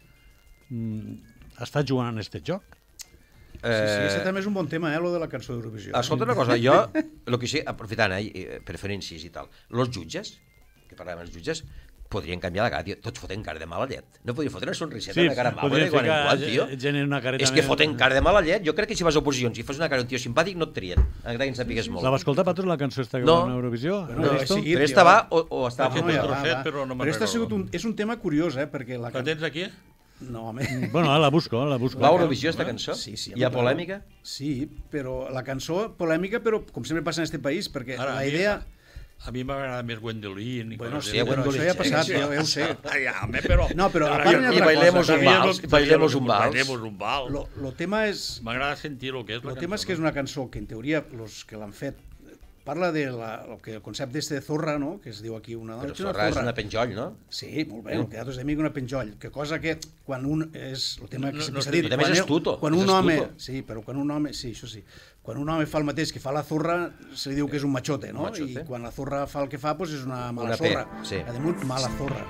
mm, està jugant en aquest joc. Sí, sí, això també és un bon tema, eh, lo de la cançó d'Eurovisió. Escolta una cosa, jo, el que sí, aprofitant, eh, i, eh, per fer incís i tal, los jutges, que parlàvem dels jutges, podrien canviar la cara, tio. Tots foten cara de mala llet. No podrien fotre una sonriseta Sí, de cara amable podria de quan en ficar quan, tio. gent en una careta És que més- foten cara de mala llet. Jo crec que si vas a oposicions i fas una cara un tio simpàtic no et trien, encara que en sapigues molt. La va escoltar, Patos, la cançó esta que No. va a Eurovisió? Bueno, L'has he visto? seguit. Però esta va o, o Ah, estava... sí, No, un ja trosset, va, va. però no me'n Però este ha sigut recordo. un, és un tema curiós, eh, perquè la La cançó... tens aquí? No, home... Bueno, ara la busco, la busco. Va a Eurovisió, esta cançó? Sí, sí, Hi ha claro. polèmica? Sí, però la cançó polèmica, però com sempre passa en este país, perquè Ara, la a mi- idea... A mi m'agrada més Gwendolyn. I Bueno, coses sí, de- bueno, això ja ha passat, ja, ja ho sé. Ai, home, però... No, però a Ara, part jo- n'hi ha I altra bailemos cosa. un vals, Sabia lo- bailemos sabia un lo- vals. Bailemos un vals. Lo, lo tema és... M'agrada sentir el que és la El tema és cançó, que és una cançó que en teoria los que l'han fet parla de la, el, que, el concepte este de zorra, no? Que es diu aquí una... Però és una Zorra és zorra. una penjoll, no? Sí, molt bé, el que nosaltres dèiem una penjoll, que cosa que quan un és, el tema que No, sempre no, s'ha dit, el tema és quan, astuto, quan és un home, astuto. sí, però quan un home, sí, això sí, quan un home fa el mateix que fa la zorra, se li diu que és un machote, no? Un machote. I quan la zorra fa el que fa, doncs és una mala Una P, zorra. sí. A damunt, mala zorra.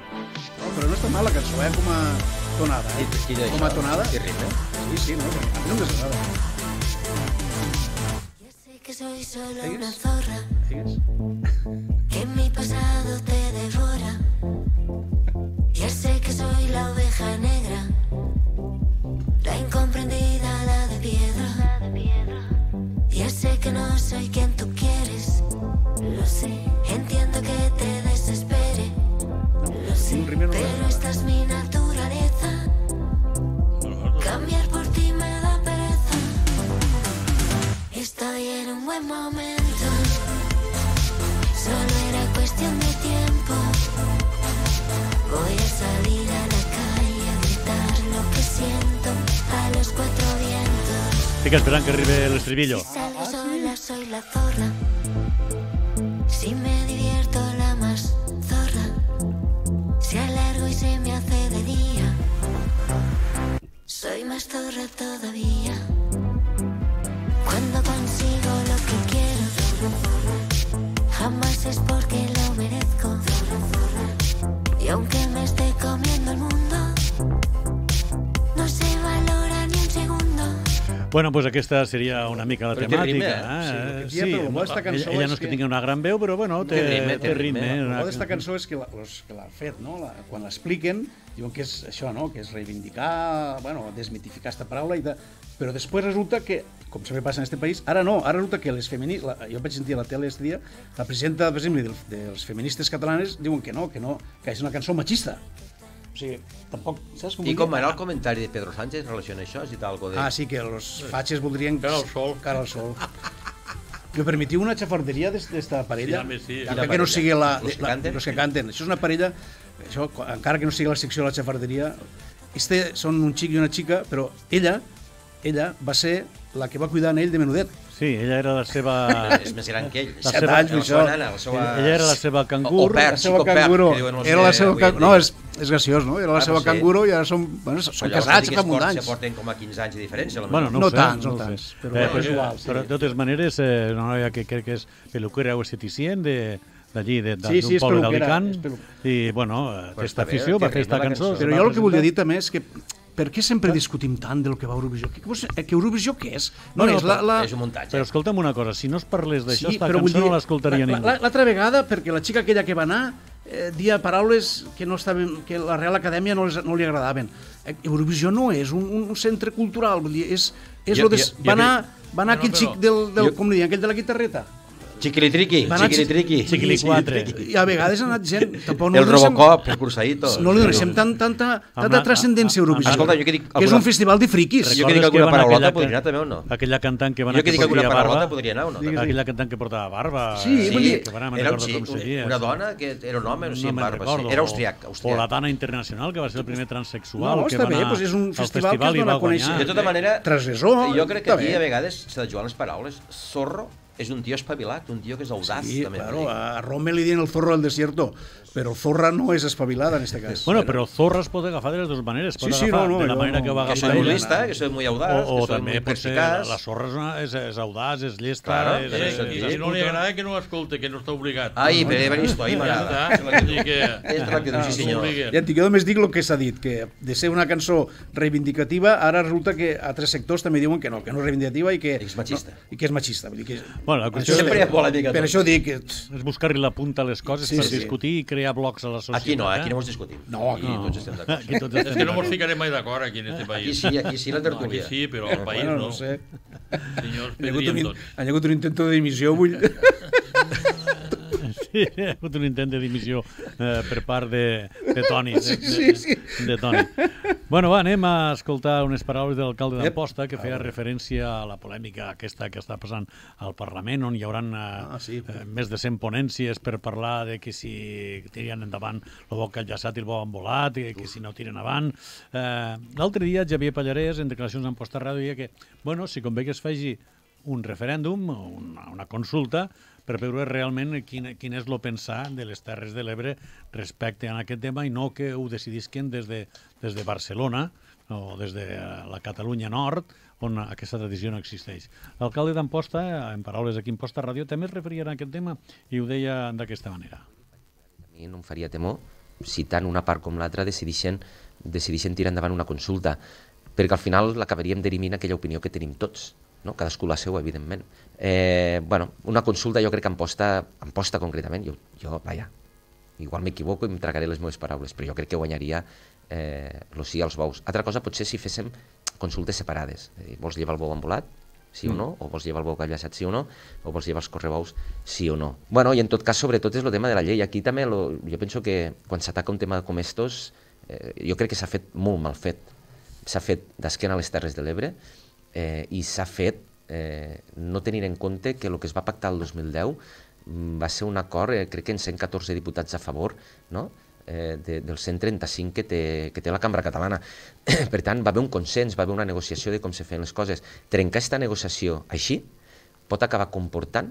No, però no està mal la cançó, eh, com a tonada, eh? I- quina és Com a això? tonada. I ritme? Sí, sí, no, a mi no em desagrada. Ya sé que soy solo ¿Sigues? una zorra, Digues? que mi pasado te devora. Ya sé que soy la oveja negra, la incomprendida, la de piedra. Ya sé que no soy quien tú quieres, lo sé. Entiendo que te desespere, lo sé. Un ritme no Pero m'agrada. esta es mi naturaleza, cambiar por ti me da pereza. Estoy en un buen momento, solo era cuestión de tiempo. Voy a salir a la calle a gritar lo que siento a los cuatro vientos. Estic esperant que arribi l'estribillo. Si salgo sola soy la zorra, si me divierto la más zorra, si alargo y se me hace de día, soy más zorra todavía. Cuando consigo lo que quiero, jamás es porque lo merezco. Y aunque me esté comiendo el mundo, no se valora ni un segundo. Bueno, pues aquesta seria una mica la Però té ritme, temàtica. Sí, Eh? el que dia, però el bo d'esta cançó ella, ella no és és que que- tingui una gran veu, però bueno, té, Té ritme, té té ritme. ritme. El una- bo d'esta cançó és que la- los que l'han fet, no? La, quan l'expliquen, diuen que és això, no? Que és reivindicar, bueno, desmitificar aquesta paraula, i de... però després resulta que, com sempre passa en este país, ara no, ara resulta que les feministes, jo vaig sentir a la tele aquest dia, la presidenta, per exemple, del, dels feministes catalanes diuen que no, que no, que és una cançó machista. O sigui, tampoc, saps com I vull com dir? era el comentari de Pedro Sánchez en relació a això? Has dit algo de... Ah, sí, que los fatxes voldrien... Cara al sol. Cara al sol. Me permetiu una xafarderia d'esta parella? Sí, home, sí. Encara Quina que no parella? sigui la, Los que la, canten? los que canten. Això és una parella, això, encara que no sigui la secció de la xafarderia, este són un xic i una xica, però ella, ella va ser la que va cuidar en ell de menudet. Sí, ella era la seva... És més gran que ell. La Set seva- anys, La això. seva nana, la seva... Ella era la seva cangur. O, o perd, La seva xico perd, canguro. que diuen els Era la de seva avui en canguro. No, dia. és, és graciós, no? Era la Ah, seva no sé. canguro i ara són, bueno, són Però llavors casats vol dir que fa es molt port- anys. Se porten com a quinze anys de diferència. a lo Bueno, millor. no, No ho sé, tants, no no ho sé. tants, però Eh, és però, igual, sí. però de totes maneres, eh, una noia que crec que és peluquera o esteticient de d'allí, de, de, Sí, sí, d'un és poble peluquera, d'Alicant, és pelu- i, bueno, eh, Però aquesta està bé, afició té va fer ritme esta la cançó. cançó. se Però va jo el que volia presentar. dir també és que per què sempre discutim tant del que va a Eurovisió? Que, que Eurovisió què és? No, Bueno, és la, la... És un muntatge. Però escolta'm una cosa, si no es parlés d'això, esta però vull cançó dir, no l'escoltaria la- ningú. la- L'altra vegada, perquè la xica aquella que va anar eh, dia paraules que no estaven, que la Real Acadèmia no, les, no li agradaven. Eh, Eurovisió no és un, un centre cultural, vull dir, és, és Jo- lo de, jo- va jo anar, va anar Bueno, aquell però- xic del, del jo- com li diuen, aquell de la guitarreta. Xiquilitriqui, Va anar xiquilitriqui. Xiquili quatre. I a vegades ha anat gent, tampoc no El li deixem- Robocop, el Cursaito. no li deixem tant, tanta, tanta la- transcendència a Eurovisió. Escolta, jo que dic que és alguna- un festival de friquis. Jo que dic Recordes alguna va anar paraulota aquella podria que- anar també o no? Aquella cantant que va anar Jo que dic alguna portaria paraulota barba, podria anar o no? Digues, també? aquella cantant que portava barba. Sí, eh, vull dir- que ara me'n Era un recordo xic, com se deia. una dona que era un home, no sé, No amb me'n barba. Sí. recordo. Era austriac. O austriac. la Dana Internacional, que va ser el primer transexual No, que està va bé, anar doncs és un al festival que es festival i dona va a conèixer. guanyar. De tota manera, Transgressor, jo crec que està aquí bé. a vegades s'ha de jugar les paraules. Zorro és un tio espavilat, un tio que és audaç. Sí, també, claro, vull dir. a Rome li diuen el zorro del desierto, però Zorra no és espavilada en este cas. Bueno, però Zorra es pot agafar de les dues maneres. Pot Sí, sí, agafar no, no, de la jo manera no- que va Que agafar soy muy ella. lista, que soy muy audaz, O, o que soy també muy pot ser, perspicaz. la Zorra és, una, és, és audaç, és llesta, Claro, és, és és, això, és, sí. Si no li astuta. agrada, que no escolte, que no està obligat. Ai, per haver vist, ahir Ja m'agrada. està. Vull dir que... És la que diu, sí senyor. Ja et dic, jo només dic el que s'ha dit, que de ser una cançó reivindicativa, ara resulta que altres sectors també diuen que no, que no és reivindicativa i que... És machista. No, I que és machista. Vull dir que... Bueno, la qüestió Això Sempre hi ha és- polèmica. Per tot. això dic que... és buscar-li la punta a les coses Sí, per sí. discutir i crear blocs a la societat. Aquí no, aquí eh? no mos discutim. No, aquí Aquí no. tots estem d'acord. Aquí tots És estem que no mos d'acord. ficarem mai d'acord aquí en este Aquí país. sí, aquí sí, la Aquí tertúlia. sí, però al país bueno, no. no sé. Senyors, Hi ha hagut, perdríem un, tots. hi ha hagut un intento de dimissió, vull... Sí, hi ha hagut un intent de dimissió eh, per part de, de Toni. De, de, Sí, sí. de Toni. Bueno, va, anem a escoltar unes paraules de l'alcalde Ep. d'Amposta que feia referència a la polèmica aquesta que està passant al Parlament, on hi haurà eh, Ah, sí. eh, més de cent ponències per parlar de que si tiren endavant el bo calllaçat i el bo embolat, i que si no tiren avant. Eh, L'altre dia Xavier Pallarès, en declaracions d'Amposta Ràdio, deia que, bueno, si convé que es faci un referèndum, una, una consulta, per veure realment quin, quin és el pensar de les Terres de l'Ebre respecte a aquest tema i no que ho decidisquen des de, des de Barcelona o des de la Catalunya Nord, on aquesta tradició no existeix. L'alcalde d'Amposta, en paraules aquí en Amposta Ràdio, també es referia a aquest tema i ho deia d'aquesta manera. A mi no em faria temor si tant una part com l'altra decidixen, decidixen tirar endavant una consulta, perquè al final l'acabaríem dirimint aquella opinió que tenim tots, no? Cadascú la seva, evidentment. Eh, bueno, una consulta jo crec que Amposta, Amposta concretament, jo, jo vaja, igual m'equivoco i em tragaré les meves paraules, però jo crec que guanyaria eh, el sí als bous. Altra cosa potser si féssim consultes separades. És a dir, vols llevar el bou embolat? Sí o no? O vols llevar el bou calllaçat? Sí o no? O vols llevar els correbous? Sí o no? Bueno, i en tot cas, sobretot, és el tema de la llei. Aquí també, lo, jo penso que quan s'ataca un tema com estos, eh, jo crec que s'ha fet molt mal fet. S'ha fet d'esquena a les Terres de l'Ebre eh, i s'ha fet eh, no tenint en compte que el que es va pactar el dos mil deu mm, va ser un acord, eh, crec que en cent catorze diputats a favor, no? eh, de, dels cent trenta-cinc que té, que té la cambra catalana. Per tant, va haver un consens, va haver una negociació de com se feien les coses. Trencar aquesta negociació així pot acabar comportant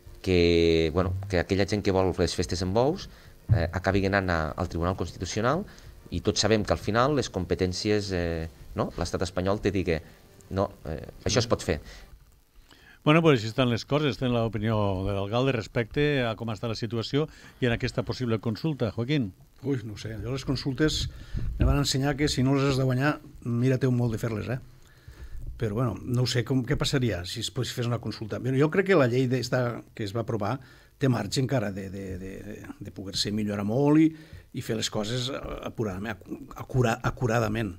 que, bueno, que aquella gent que vol les festes en bous eh, acabi anant a, al Tribunal Constitucional i tots sabem que al final les competències, eh, no? L'estat espanyol te digui no, eh, això es pot fer. Bueno, pues així estan les coses, estem l'opinió de l'alcalde respecte a com està la situació i en aquesta possible consulta. Joaquín. Ui, no ho sé, jo les consultes me van ensenyar que si no les has de guanyar, mira-te un molt de fer-les, eh? però bueno, no ho sé com, què passaria si es pogués fer una consulta. Però jo crec que la llei d'esta, que es va aprovar té marge encara de, de, de, de poder-se millorar molt i, i fer les coses apuradament, acura, acuradament.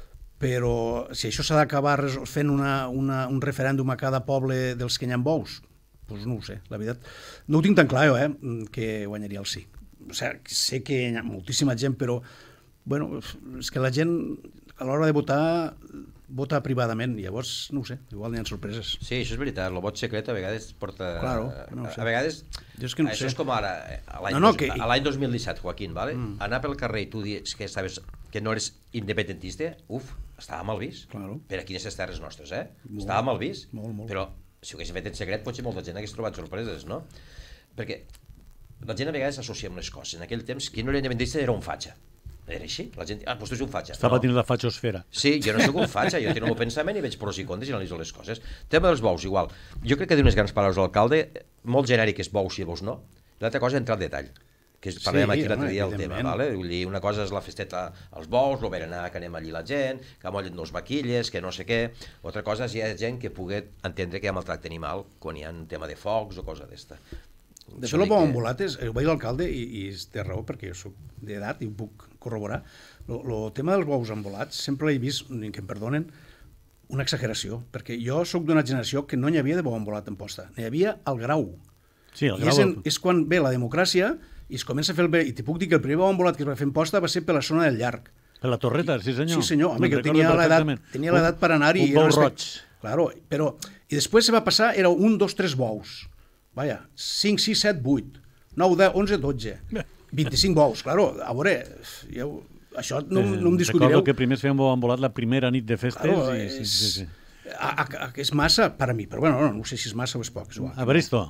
Però si això s'ha d'acabar fent una, una, un referèndum a cada poble dels que hi ha bous, doncs no ho sé, la veritat. No ho tinc tan clar, jo, eh, que guanyaria el sí. O sigui, sé que hi ha moltíssima gent, però bueno, és que la gent a l'hora de votar vota privadament, i llavors, no ho sé, igual n'hi ha sorpreses. Sí, això és veritat, el vot secret a vegades porta... Claro, no ho sé. A vegades... Jo és que no això sé. és com ara, a l'any No, no, dos, que- a l'any dos mil disset, Joaquín, vale? Mm. Anar pel carrer i tu dius que, estaves, que no eres independentista, uf, estava mal vist. Claro. Per aquí en les terres nostres, eh? Molt, estava mal vist. molt, molt. Però si ho haguéssim fet en secret, potser molta gent hagués trobat sorpreses, no? Perquè la gent a vegades associa amb les coses. En aquell temps, qui no era independentista era un fatxa. Era així, la gent... Ah, doncs tu ets un fatxa. Estava no. dins la fatxosfera. Sí, jo no soc un fatxa, jo tinc el meu pensament i veig pros i contres i analitzo les coses. Tema dels bous, igual. Jo crec que té unes grans paraules l'alcalde, molt genèriques, bous i bous no. L'altra cosa és entrar al detall, que parlem Sí, aquí l'altre home, dia del tema. evidentment. Vale? Vull dir, una cosa és la festeta als bous, el berenar que anem allí la gent, que mollen dos vaquilles, que no sé què. Altra cosa és hi ha gent que pugui entendre que hi ha maltracte animal quan hi ha un tema de focs o cosa d'esta. De fet, el bou embolat, és, ho va dir l'alcalde, i, i té raó, perquè jo soc d'edat i ho puc corroborar, el tema dels bous embolats sempre he vist, ni que em perdonen, una exageració, perquè jo sóc d'una generació que no n'hi havia de bou embolat en posta, n'hi havia al grau. Sí, el I grau... és, en, és quan ve la democràcia i es comença a fer el bé, i t'hi puc dir que el primer bou embolat que es va fer en posta va ser per la zona del Llarg. Per la Torreta, sí senyor. Sí senyor, home, Me'n que jo recordo tenia l'edat perfectament. tenia l'edat per anar-hi. Un i era bou respect- roig. Claro, però... I després se va passar, era un, dos, tres bous. Vaja, cinc, sis, set, vuit, nou, deu, onze, dotze, vint-i-cinc bous, claro, a veure, jo, això no, Eh, no em discutireu. Recordo que primer es feia un bou embolat la primera nit de festes. Claro, i, és, sí, sí, sí. A, a, a, és massa per a mi, però bueno, no, no sé si és massa o és poc. És igual. Evaristo,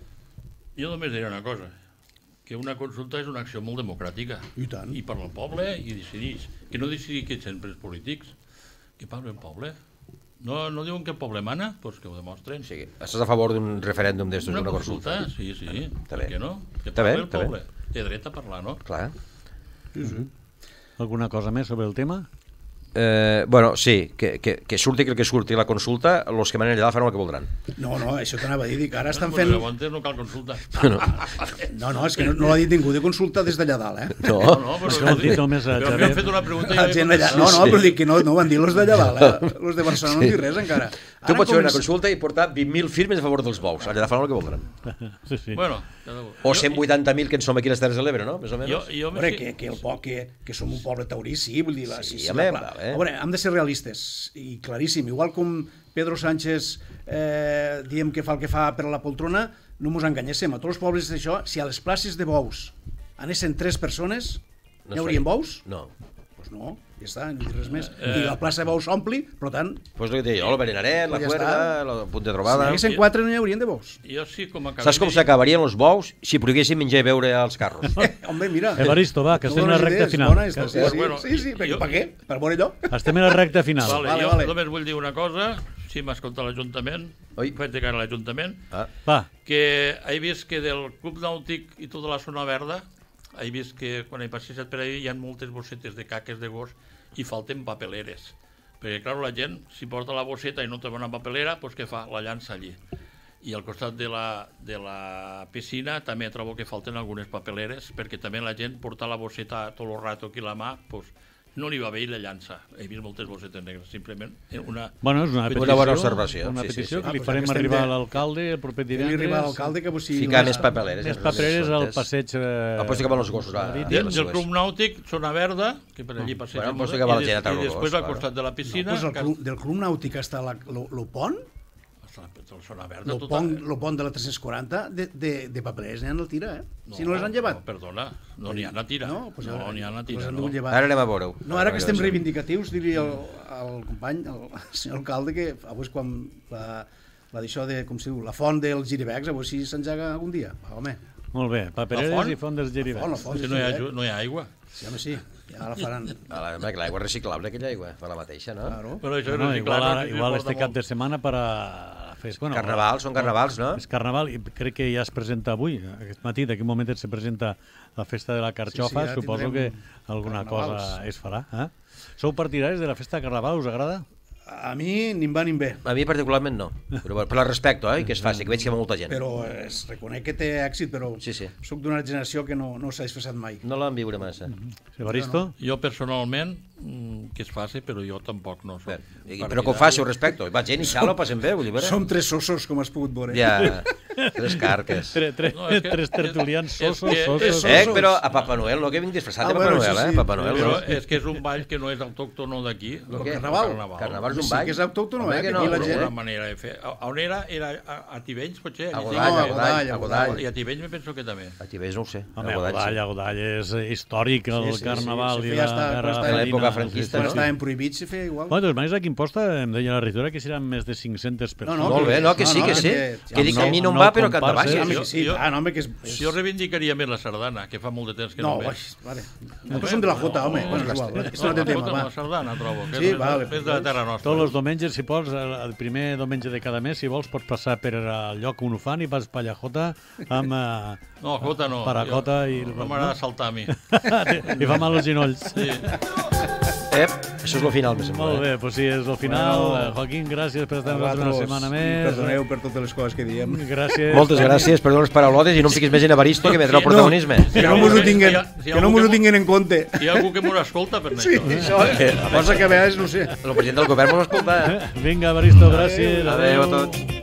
Jo només diré una cosa, que una consulta és una acció molt democràtica. I tant. I parla el poble i decidís. Que no decidís que sempre els polítics, que parli el poble. No, no diuen que el poble mana? Doncs que ho demostren. O sigui, estàs a favor d'un referèndum d'estos, Una d'una consulta, consulta? sí, sí. Està Per bé. què no? Que Està bé, parli el està bé. poble. Té dret a parlar, no? Clar. alguna cosa més sobre el tema? Eh, bueno, sí, que, que, que surti el que surti la consulta, els que manen allà faran el que voldran. No, no, això t'anava a dir, que ara estan Bueno, fent... pues llavors no cal consulta. No, no, és que no, no l'ha dit ningú de consulta des d'allà dalt, eh? No, No, no, però, És que han dit només a però Xavier. m'han fet una pregunta i La jo he gent allà... contestat. No, no, Sí. però dic que no, no ho van dir els d'allà dalt, eh? Els de Barcelona no han dit res encara. Tu Ara pots fer una comença- consulta i portar vint mil firmes a favor dels bous, allà faran el que voldran. Sí, sí. Bueno, cada un. O Jo- cent vuitanta mil que en som aquí a les Terres de l'Ebre, no? Més o Jo, menys. jo, Hombre, m'estic- que, que, el poc, que, que som un poble taurí, sí, vull dir... La, Sí, sí, home, la, vale. A veure, hem de ser realistes, i claríssim, igual com Pedro Sánchez eh, diem que fa el que fa per a la poltrona, no mos enganyéssim, a tots els pobles d'això, si a les places de bous anessin tres persones, No hi es haurien faria. bous? No. Doncs no, ja està, no dic res més. Eh. I la plaça de bous s'ompli, per tant, Pues el que deia jo, el berenaret, la Ja cuerda, està. el punt de si trobada... hi haguessin quatre no hi haurien de bous. jo sí, com acabem Saps com de dir- s'acabarien els bous si prohibéssim menjar i beure als carros? Eh, home, mira... Evaristo, va, que tu estem en la dones recta idees, final. Bona, esta, sí, Que- sí, Bueno, sí, sí, perquè, jo- per què? Per veure allò? Estem en la recta final. Vale, Vale, jo vale. només vull dir una cosa, si m'escolta l'Ajuntament, Oi. faig de cara a l'Ajuntament, Ah, Va, que he vist que del Club Nàutic i tota la zona verda, he vist que quan he passat per ahí hi ha moltes bossetes de caques de gos i falten papeleres. Perquè, clar, la gent, si porta la bosseta i no té una papelera, doncs què fa? La llança allí. I al costat de la, de la piscina també trobo que falten algunes papeleres, perquè també la gent porta la bosseta tot el rato aquí a la mà, doncs no li va bé i la llança. He vist moltes bossetes negres, simplement una... bueno, és una Una petició, bona observació, una sí, sí, petició sí. que Ah, li doncs farem ja que estem arribar de- a l'alcalde el proper Fem-li divendres. arribar a l'alcalde que vos... Ficar més papeleres. Més en papereres al assumptes. passeig... Eh, Ah, pots acabar els gossos, ah, marítim. ah, Del, les del seues. Club Nàutic, zona verda, que per allí passeja Bueno, molt, pots acabar la i, gent a des, treure i el després gos, al claro. costat de la No, piscina, pues el que club, del club nàutic està la, lo, lo pont, està la zona verda, lo tota- pont, lo pont de la tres-cents quaranta, de, de, de papereres n'hi ha al tira, eh? Si no les han llevat. No, perdona, no n'hi ha a tira. No, pues no, ara- n'hi ha a les tira, han no. dut llevar. Ara anem a veure-ho. No, ara que estem Veure-ho. reivindicatius, diria al, al company, al senyor alcalde, que avui és quan la, la d'això de, com si diu, la font dels giribecs, avui si s'engega algun dia. Va, home, Molt bé, papereres La font? i font dels la font, la gerivats. font Si dels no hi ha, giribecs. aju- no hi ha aigua. Sí, home, sí, ja la faran. Ah, la- home, que l'aigua és reciclable, aquella aigua, fa la mateixa, no? Claro. Però això No, no, igual, clar, ara, no, igual no este porta cap molt. de setmana per a fer... Bueno, Carnaval, són carnavals, no? És carnaval i crec que ja es presenta avui, aquest matí, d'aquí un momentet se presenta la festa de la carxofa, Sí, sí, ja suposo que tindrem alguna carnavals. cosa es farà. Eh? Sou partidaris de la festa de carnaval, us agrada? A mi ni em va ni em ve. A mi particularment no, però per la respecto, eh, que es faci, que veig que hi ha molta gent. Però es reconec que té èxit, però Sí, sí. soc d'una generació que no, no s'ha disfressat mai. No l'han viure massa. Evaristo? Jo personalment, mm, que es faci, però jo tampoc no soc. Bé, i- Però que ho faci, ho respecto. Va gent i xalo, passen bé, vull dir, veure. Som tres sossos, com has pogut veure. Ja, tres carques. Tre, tre, No, és que- tres tertulians és- és sosos, que- sosos. Eh, però a Papa Noel, no que vinc disfressat de Ah, Papa bueno, Noel, sí, eh? sí. Papa Noel, Però no? és que és un ball que no és autòctono d'aquí. El El carnaval. Carnaval és un Sí ball. que és autòctono, Home, eh, que que no, aquí la però gent- Una manera de fer. A, a on era? Era a, a Tivenys, potser? A Allí Godall, sí. a Godall, a Godall. I a Tivenys me penso que també. A Tibés no ho sé. Home, a Godall, Godall, a Godall és històric, el Sí, sí, carnaval sí, i se la feia hasta- guerra hasta en l'època felina. franquista, Quan no? estaven prohibits se feia igual. Bueno, de totes maneres, aquí en Posta em deia la regidora que seran més de cinc-centes persones. no, Molt bé, no, que No, sí, no, que és sí. que- Que dic que a mi no em no va, però que comparses. endavant. Home, jo- que sí, jo- ah, no, home, que és... és... Jo reivindicaria més la sardana, que fa molt de temps que no, No, veig. uai, vale. Nosaltres som de la Jota, home. Bueno, és igual, és un altre tema, La va. sardana, trobo, que Sí, és, vale. és de la terra nostra. Tots els diumenges, si vols, el, el primer diumenge de cada mes, si vols, pots passar per el lloc on ho fan i vas per allà Jota amb... Eh, No, Jota no. Paracota Jo- i- No m'agrada saltar a mi. i fa mal als genolls. Sí. Ep, això és el final, me sembla. Molt bé, doncs sí, és el final. Bueno. Eh, Joaquín, gràcies per estar amb Vosaltres, nosaltres una setmana més. Perdoneu per totes les coses que diem. Gràcies. Moltes gràcies, perdó les paraulotes i no em fiquis més en Evaristo, que vendrà el Sí, no. protagonisme. Que no mos ho tinguen, Si hi ha- si hi ha que no algú mos que ho tinguin en compte. Hi ha algú que m'ho escolta per Sí, això. això és. Cosa que a vegades no sé. El president del govern m'ho escolta. Vinga, Evaristo, gràcies. Adéu a tots.